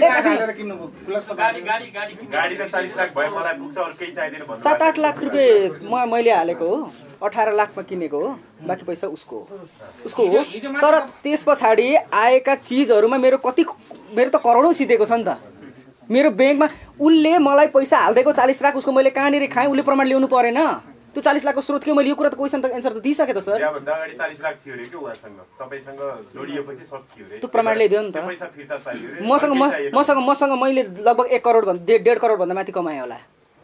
सात आठ लाख रुपियाँ म मैले हालेको हो अठार लाखमा किनेको हो बाँकी पैसा उसको उसको हो तर त्यस पछाडि आएका चिजहरूमा मेरो कति मेरो त करोडौँ सिधेको छ नि त मेरो ब्याङ्कमा उसले मलाई पैसा हालिदिएको चालीस लाख उसको मैले कहाँनिर खाएँ उसले प्रमाण ल्याउनु परेन त्यो चालीस लाखको स्रोत के मैले यो कुरा त क्वेसन त एन्सर त दिइसकेँ त सर त्यहाँभन्दा अगाडि चालीस लाख थियो रे के उहाँसँग तपाईसँग जोडिएपछि सकियो रे त्यो प्रमाण ल्याइदियो नि त पैसा फिर्ता चाहियो रे मसँग मसँग मसँग मैले लगभग एक करोड भन्दा डेढ करोड भन्दा माथि कमाएँ होला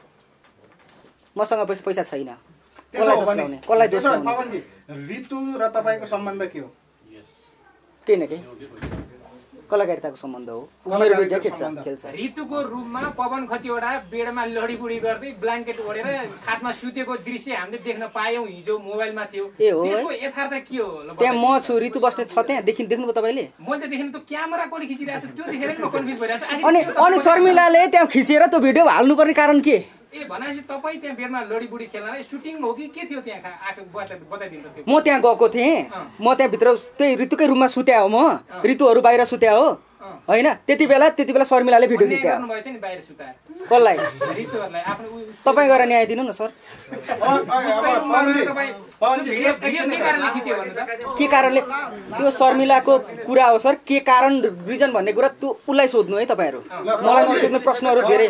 मसँग पैसा पैसा छैन कसलाई दोष लाउने ऋतु र तपाईको सम्बन्ध के हो केही न केही कलाकारिताको सम्बन्ध हो उमेर भिडियो खेल्छ खेल्छ ऋतुको रूपमा पवन खतिवटा बेडमा लडीबुडी गर्दै ब्ल्याङ्केट ओढेर खाटमा सुतेको दृश्य हामीले देख्न पायौं हिजो मोबाइलमा थियो ए हो त्यसको यथार्थ के हो त्यहाँ म छु ऋतु बस्ने छ त्यहाँ देखिन देख्नुभयो तपाईले मैले त देखेन त क्यामेरा कसले खिचिरहेको छ त्यो देखेर म कन्फ्युज भइरहेको छु अनि अनि शर्मिलाले त्यहाँ खिचेर त्यो भिडियो हाल्नु पर्ने कारण के ए भनेपछि तपाईँ त्यहाँ बेडमा लडीबुडी खेल्नलाई सुटिङ हो कि के थियो त्यहाँ आएको बताइदिनु थियो म त्यहाँ गएको थिएँ म त्यहाँ भित्र त्यही ऋतुकै रुममा सुत्या हो म ऋतुहरू बाहिर सुत्या हो हैन त्यति बेला त्यति बेला शर्मिलाले भिडियो खिच्दै गर्नुभएछ नि बाहिर सुताएर कसलाई ऋतुहरुलाई आफ्नो तपाई गएर न्याय दिनु न सर के कारणले त्यो शर्मिलाको कुरा हो सर के कारण रिजन भन्ने कुरा त्यो उसलाई सोध्नु है तपाईहरु मलाई नसोध्ने प्रश्नहरु धेरै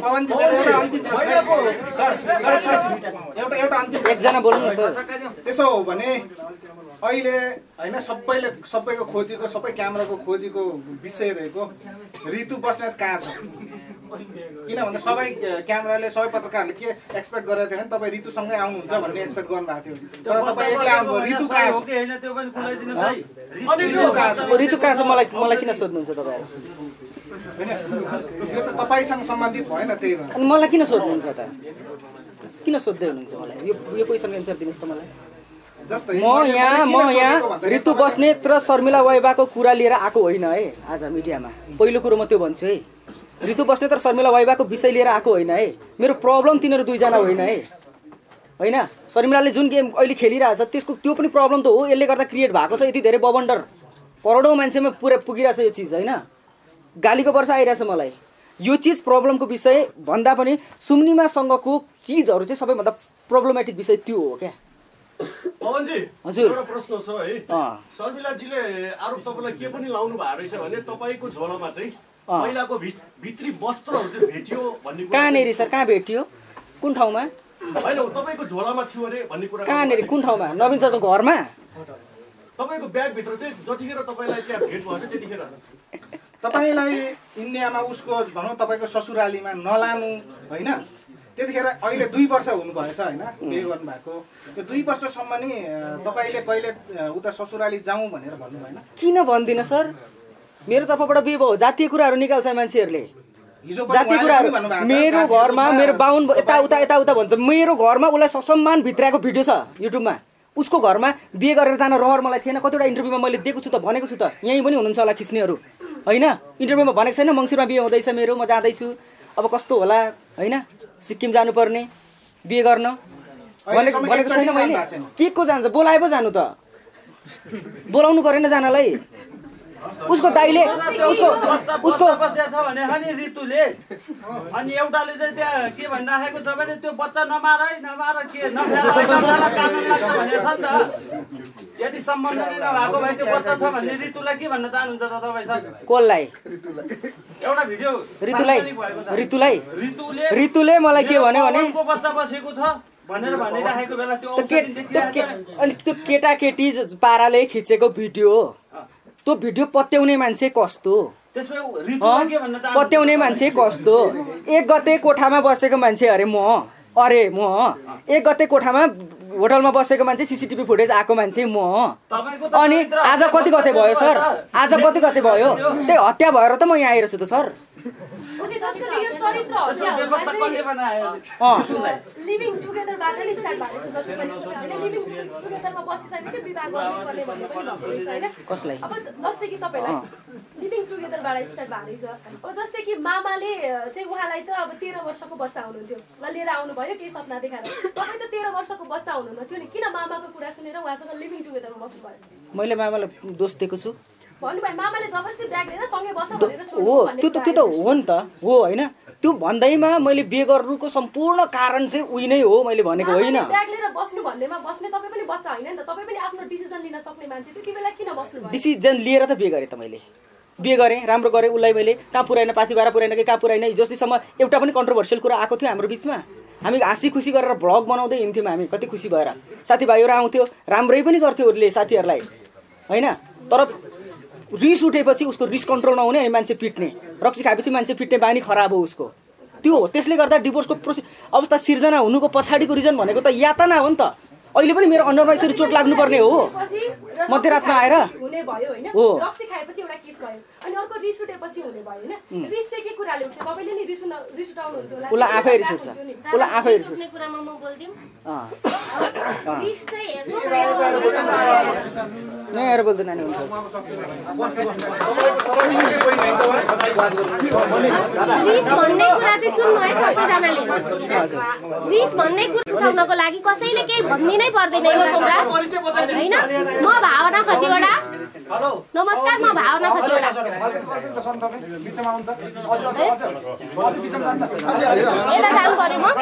एकजना बोल्नु न सर त्यसो हो भने अहिले हैन सबैले सबैको खोजीको सबै क्यामेराको खोजीको विषय रहेको ऋतु बस्नेत कहाँ छ किन भन्दा सबै क्यामेराले सबै पत्रकारले के एक्सपेक्ट गरेको थियो नि तपाई ऋतुसँगै आउनुहुन्छ भन्ने एक्सपेक्ट गर्नुभएको थियो तर तपाई एक्लै आउनुभयो ऋतु कहाँ छ हैन त्यो पनि खुलाइदिनुस् है ऋतु कहाँ छ ऋतु कहाँ छ मलाई मलाई किन सोध्नुहुन्छ तपाईहरु हैन यो त तपाईसँग सम्बन्धित भएन त्यही भएर अनि मलाई किन सोध्नुहुन्छ त किन सोध्दै हुनुहुन्छ मलाई यो यो क्वेशनको एन्सर दिनुस् त मलाई म यहाँ म यहाँ ऋतु बस्नेत र शर्मिला वाइबाको कुरा लिएर आएको होइन है आज मिडियामा पहिलो कुरो म त्यो भन्छु है ऋतु बस्नेत र शर्मिला वाइबाको विषय लिएर आएको होइन है मेरो प्रब्लम तिनीहरू दुईजना होइन है होइन शर्मिलाले जुन गेम अहिले खेलिरहेछ त्यसको त्यो पनि प्रब्लम त हो यसले गर्दा क्रिएट भएको छ यति धेरै बबन्डर करोडौँ मान्छेमा पुरा पुगिरहेछ यो चिज होइन गालीको वर्षा आइरहेछ मलाई यो चिज प्रब्लमको विषय भन्दा पनि सुम्निमासँगको चिजहरू चाहिँ सबैभन्दा प्रब्लमेटिक विषय त्यो हो क्या। पवनजी हजुर एउटा प्रश्न छ है। शर्मिलाजीले आरोप तपाईँलाई के पनि लाउनु भएको रहेछ भने तपाईँको झोलामा चाहिँ महिलाको भित्री वस्त्रहरू चाहिँ भेटियो भन्ने कुरा। कहाँनेरि सर, कहाँ भेटियो, कुन ठाउँमा? होइन तपाईँको झोलामा थियो अरे भन्ने कुरा। कहाँनेरि, कुन ठाउँमा? नवीन सरको घरमा? तपाईँको ब्यागभित्र चाहिँ जतिखेर तपाईँलाई त्यहाँ भेट भयो त्यतिखेर तपाईँलाई इन्डियामा उसको भनौँ तपाईँको ससुरालीमा नलानु होइन, त्यतिखेर अहिले दुई वर्ष हुनुभएछ होइन बिहे गर्नुभएको, त्यो दुई वर्षसम्म नि तपाईँले कहिले उता ससुराली जाउँ भनेर भन्नु भएन? किन भन्दिनँ सर, मेरो तर्फबाट बिहे भयो। जातीय कुराहरू निकाल्छ मान्छेहरूले, जातीय कुराहरू। मेरो घरमा मेरो बाहुन यताउता यताउता भन्छ, मेरो घरमा उसलाई ससम्मान भित्राएको भिडियो छ युट्युबमा। उसको घरमा बिहे गरेर जान रहर मलाई थिएन। कतिवटा इन्टरभ्यूमा मैले दिएको छु त, भनेको छु त, यहीँ पनि हुनुहुन्छ होला खिच्नेहरू होइन। इन्टरभ्यूमा भनेको छैन मङ्सिरमा बिहे हुँदैछ मेरो, म जाँदैछु, अब कस्तो होला होइन, सिक्किम जानुपर्ने बिहे गर्न भनेको भनेको छैन मैले। के को जान्छ, बोलाए पो जानु त, बोलाउनु परेन जानलाई। उसको दाइले उसको उसको बसेको छ भने अनि ऋतुले अनि एउटाले चाहिँ त्यहाँ के भनिराखेको छ भने त्यो बच्चा नमार है नमार के नफेला कानुन लाग्छ भनेको छ नि त। यदि सम्बन्ध नै नभएको भए त्यो बच्चा छ भने ऋतुलाई के भन्न चाहनुहुन्छ त तपाईँ सर? कसलाई? एउटा भिडियो ऋतुलाई ऋतुलाई ऋतुले ऋतुले मलाई के भन्यो भने बच्चा बसेको छ भनेर भनिराखेको बेला त्यो अनि त्यो केटाकेटी पाराले खिचेको भिडियो, त्यो भिडियो पत्याउने मान्छे कस्तो, पत्याउने मान्छे कस्तो। एक गते कोठामा बसेको मान्छे अरे म अरे म एक गते कोठामा होटलमा बसेको मान्छे, सिसिटिभी फुटेज आएको मान्छे म। अनि आज कति गते भयो सर, आज कति गते भयो? त्यही हत्या भएर त म यहाँ आइरहेको छु त सर। लिभिङ टुगेदरबाट नै स्टार्ट भएको छ, जस्तो पनि लिभिङ टुगेदरमा बसिसकेपछि विवाह गर्नुपर्ने भन्ने पनि भएको रहेछ होइन। कसलाई? अब जस्तै कि तपाईँलाई लिभिङ टुगेदरबाट स्टार्ट भएको रहेछ। अब जस्तै कि मामाले चाहिँ उहाँलाई त अब तेह्र वर्षको बच्चा हुनुहुन्थ्यो, ल लिएर आउनुभयो केही सपना देखाएर। तपाईँ त तेह्र वर्षको बच्चा हुनुहुन्थ्यो नि, किन मामाको कुरा सुनेर उहाँसँग लिभिङ टुगेदरमा बस्नुभयो? मैले मामालाई दोष दिएको छु? भन्नुभयो मामाले जबरजस्ती ब्याग लिएर सँगै बस भनेर छोड्नु हो, त्यो त त्यो त हो नि त हो होइन। त्यो भन्दैमा मैले बिहे गर्नुको सम्पूर्ण कारण चाहिँ उही नै हो मैले भनेको होइन। ब्याग लिएर बस्नु भन्दैमा बस्ने तपाईँ पनि बच्चा होइन नि त, तपाईँ पनि आफ्नो डिसिजन लिन सक्ने मान्छे, त्यति बेला किन बस्नुभयो? डिसिजन लिएर त बिहे गरेँ त मैले, बिहे गरेँ, राम्रो गरेँ उसलाई मैले। कहाँ पुऱ्याएन, पाथिबारा पुऱ्याएन कि कहाँ पुऱ्याएन, जतिसम्म एउटा पनि कन्ट्रोभर्सियल कुरा आएको थियो हाम्रो बिचमा। हामी हाँसी खुसी गरेर भ्लग बनाउँदै हिँड्थ्यौँ हामी, कति खुसी भएर। साथीभाइहरू आउँथ्यो, राम्रै पनि गर्थ्यो उसले साथीहरूलाई होइन। तर रिस उठेपछि उसको रिस कन्ट्रोल नहुने अनि मान्छे पिट्ने, रक्सी खाएपछि मान्छे पिट्ने बानी खराब हो उसको। त्यो हो, त्यसले गर्दा डिभोर्सको प्रोसेस अवस्था सिर्जना हुनुको पछाडिको रिजन भनेको त यातना हो नि त। अहिले पनि मेरो अनुहारमा यसरी चोट लाग्नुपर्ने हो मध्यरातमा आएर हुने भयो होइन। हो, रक्सी खाएपछि एउटा केस भयो अनि अर्को रिस उठेपछि हुने भयो होइन। रिस चाहिँ के कुराले उठ्थ्यो? तपाईँले नि रिस रिस उठाउनुहुन्थ्यो होला, उसलाई आफै रिस उठ्छ, उसलाई आफै रिस उठ्ने कुरामा म बोल्दिम। रिस चाहिँ हेर्नु नै हेर बोल्दैन नानी हुन्छ। रिस भन्ने कुरा चाहिँ सुन्नु है सबैजनाले। रिस भन्ने कुरा उठाउनको लागि कसैले केही भन्दिनै पर्दैन एउटा कुरा होइन। म भावना खतिवडा, नमस्कार, म भावना खतिवडा। यता जानु पर्यो म।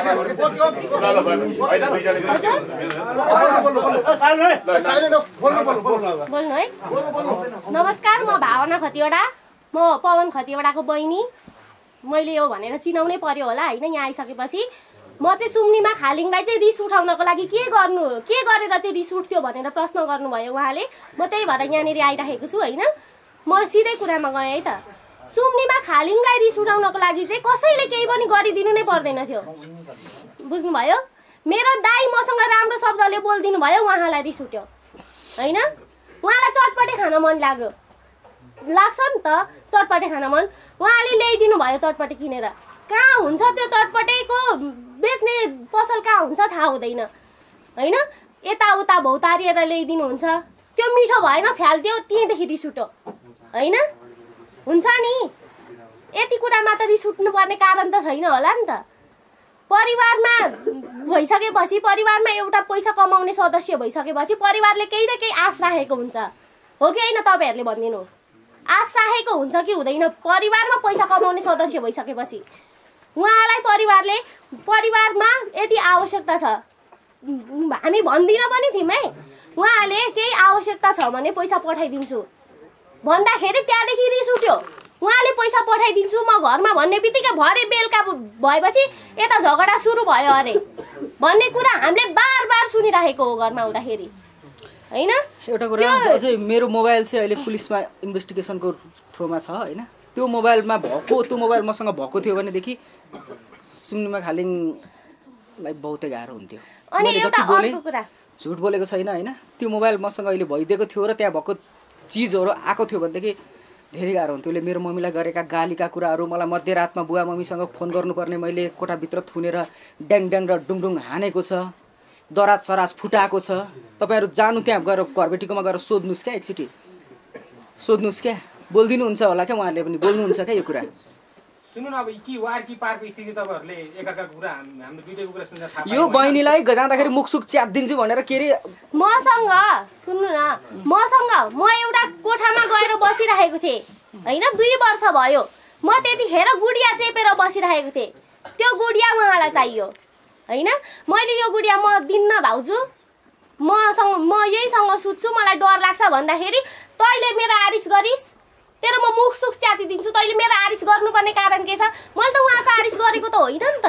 बोल्नु है। नमस्कार, म भावना खतिवडा, म पवन खतिवडाको बहिनी। मैले यो भनेर चिनाउनै पर्यो होला होइन यहाँ आइसकेपछि। म चाहिँ सुम्निमा खालिङलाई चाहिँ रिस उठाउनको लागि के गर्नु के गरेर चाहिँ रिस उठ्थ्यो भनेर प्रश्न गर्नुभयो उहाँले। म त्यही भएर यहाँनिर आइराखेको छु होइन। म सिधै कुरामा गएँ है त। सुम्निमा खालिङलाई रिस उठाउनको लागि चाहिँ कसैले केही पनि गरिदिनु नै पर्दैन थियो, बुझ्नुभयो? मेरो दाइ मसँग राम्रो शब्दले बोलिदिनु भयो, उहाँलाई रिस उठ्यो होइन। उहाँलाई चटपटे खान मन लाग्यो, लाग्छ नि त चटपटे खान मन। उहाँले ल्याइदिनु भयो चटपटे किनेर। कहाँ हुन्छ त्यो चटपटेको बेच्ने पसल, कहाँ हुन्छ थाहा हुँदैन होइन। यताउता भौतारिएर ल्याइदिनुहुन्छ, त्यो मिठो भएन फ्याल्थ्यो, त्यहीँदेखि रिस उठ्यो होइन। हुन्छ नि, यति कुरामा त रिस उठ्नुपर्ने कारण त छैन होला नि त। परिवारमा भइसकेपछि, परिवारमा एउटा पैसा कमाउने सदस्य भइसकेपछि परिवारले केही न केही आश राखेको हुन्छ, हो कि होइन? तपाईँहरूले भनिदिनु। आश राखेको हुन्छ कि हुँदैन परिवारमा पैसा कमाउने सदस्य भइसकेपछि उहाँलाई परिवारले परिवारमा यदि आवश्यकता छ हामी भन्दिन पनि थियौँ है उहाँले केही आवश्यकता छ भने पैसा पठाइदिन्छु भन्दाखेरि त्यहाँदेखि रिस उठ्यो उहाँले पैसा पठाइदिन्छु म घरमा भन्ने बित्तिकै भरे बेलुका भएपछि यता झगडा सुरु भयो अरे भन्ने कुरा हामीले बार बार सुनिरहेको हो घरमा हुँदाखेरि हैन। एउटा कुरा अझै मेरो मोबाइल चाहिँ अहिले पुलिसमा इन्भेस्टिगेसनको थ्रोमा छ हैन। त्यो मोबाइलमा भएको त्यो मोबाइल मसँग भएको थियो भनेदेखि सुन्नुमा खालिङलाई बहुतै गाह्रो हुन्थ्यो। अनि एउटा अर्को कुरा झुट बोलेको छैन हैन। त्यो मोबाइल मसँग अहिले भइदिएको थियो र त्यहाँ भएको चिजहरू आएको थियो भनेदेखि धेरै गाह्रो हुन्थ्यो। उसले मेरो मम्मीलाई गरेका गालीका कुराहरू मलाई मध्यरातमा बुवा मम्मीसँग फोन गर्नुपर्ने मैले कोठाभित्र थुनेर ड्याङ ड्याङ र डुङडुङ हानेको छ दराज सराज फुटाएको छ। तपाईँहरू जानु त्यहाँ गएर घरबेटीकोमा गएर सोध्नुहोस् क्या एकचोटि सोध्नुहोस् क्या बोलिदिनुहुन्छ होला क्या उहाँहरूले पनि बोल्नुहुन्छ क्या यो कुरा। सुन्नु न अब कि वार कि पारको स्थिति तपाईँहरूले एकअर्काको कुरा हाम्रो दुईटैको कुरा सुन्न थाहा यो बहिनीलाई जाँदाखेरि मुखसुख च्यातिदिन्छु भनेर के अरे मसँग सुन्नु न मसँग म एउटा कोठामा गएर बसिरहेको थिएँ हैन दुई वर्ष भयो म त्यतिखेर गुडिया चेपेर बसिरहेको थिएँ त्यो गुडिया उहाँलाई चाहियो हैन। मैले यो गुडिया म दिन्न भाउजू मसँग म यहीसँग सुत्छु मलाई डर लाग्छ भन्दाखेरि तैँले मेरो आरिस गरिस् तेरो म मुख सुख च्यातिदिन्छु तैँले मेरो आरिस गर्नुपर्ने कारण के छ मैले त उहाँको आरिस गरेको त होइन नि त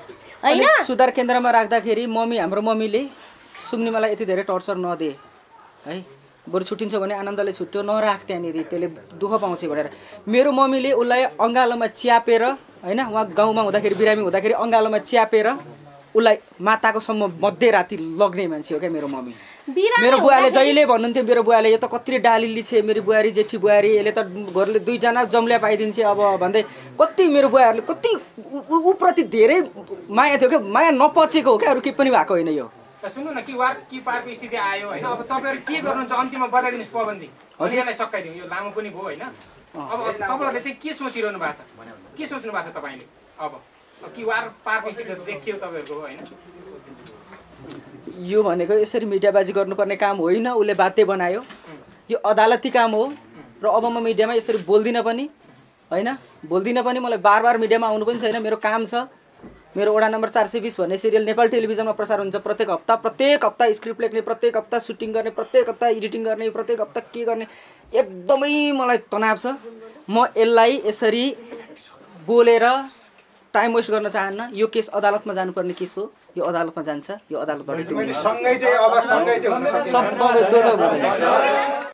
हैन। सुधार केन्द्रमा राख्दाखेरि मम्मी हाम्रो मम्मीले सुम्निमालाई यति धेरै टर्चर नदिए है बरु छुट्टिन्छ भने आनन्दले छुट्यो नराख त्यहाँनिर त्यसले दुःख पाउँछ भनेर मेरो मम्मीले उसलाई अङ्गालोमा च्यापेर हैन उहाँ गाउँमा हुँदाखेरि बिरामी हुँदाखेरि अङ्गालोमा च्यापेर उसलाई माताको सम्म मध्यराति लग्ने मान्छे हो क्या मेरो मम्मी। मेरो बुवाले जहिले भन्नुहुन्थ्यो मेरो बुवाले यो त कति डालिली छ मेरो बुहारी जेठी बुहारी यसले त घरले दुईजना जम्ल्या पाइदिन्छ अब भन्दै कति मेरो बुवाहरूले कति उप्रति धेरै माया थियो क्या माया नपचेको हो क्या अरू केही पनि भएको होइन। यो सुन्नु न कि वार कि पारको स्थिति आयो होइन अब तपाईँहरू के गर्नुहुन्छ अन्तिममा बताइदिनुहोस् पवनजी हजुरलाई सकाइदिउँ यो लामो पनि भयो होइन। अब तपाईँहरूले चाहिँ के सोचिरहनु भएको छ के सोच्नु भएको छ तपाईँले अब कि वार पारको स्थिति देखियो तपाईँहरूको होइन। यो भनेको यसरी मिडियाबाजी गर्नुपर्ने काम होइन उसले बाध्य बनायो यो अदालती काम हो र अब म मिडियामा यसरी बोल्दिनँ पनि होइन बोल्दिनँ पनि मलाई बार बार मिडियामा आउनु पनि छैन मेरो काम छ। मेरो वडा नम्बर चार सय बिस भन्ने सिरियल नेपाल टेलिभिजनमा प्रसारण हुन्छ प्रत्येक हप्ता प्रत्येक हप्ता स्क्रिप्ट लेख्ने प्रत्येक हप्ता सुटिङ गर्ने प्रत्येक हप्ता एडिटिङ गर्ने प्रत्येक हप्ता के गर्ने एकदमै मलाई तनाव छ। म यसलाई यसरी बोलेर टाइम वेस्ट गर्न चाहन्न। यो केस अदालतमा जानुपर्ने केस हो यो अदालतमा जान्छ यो अदालतबाट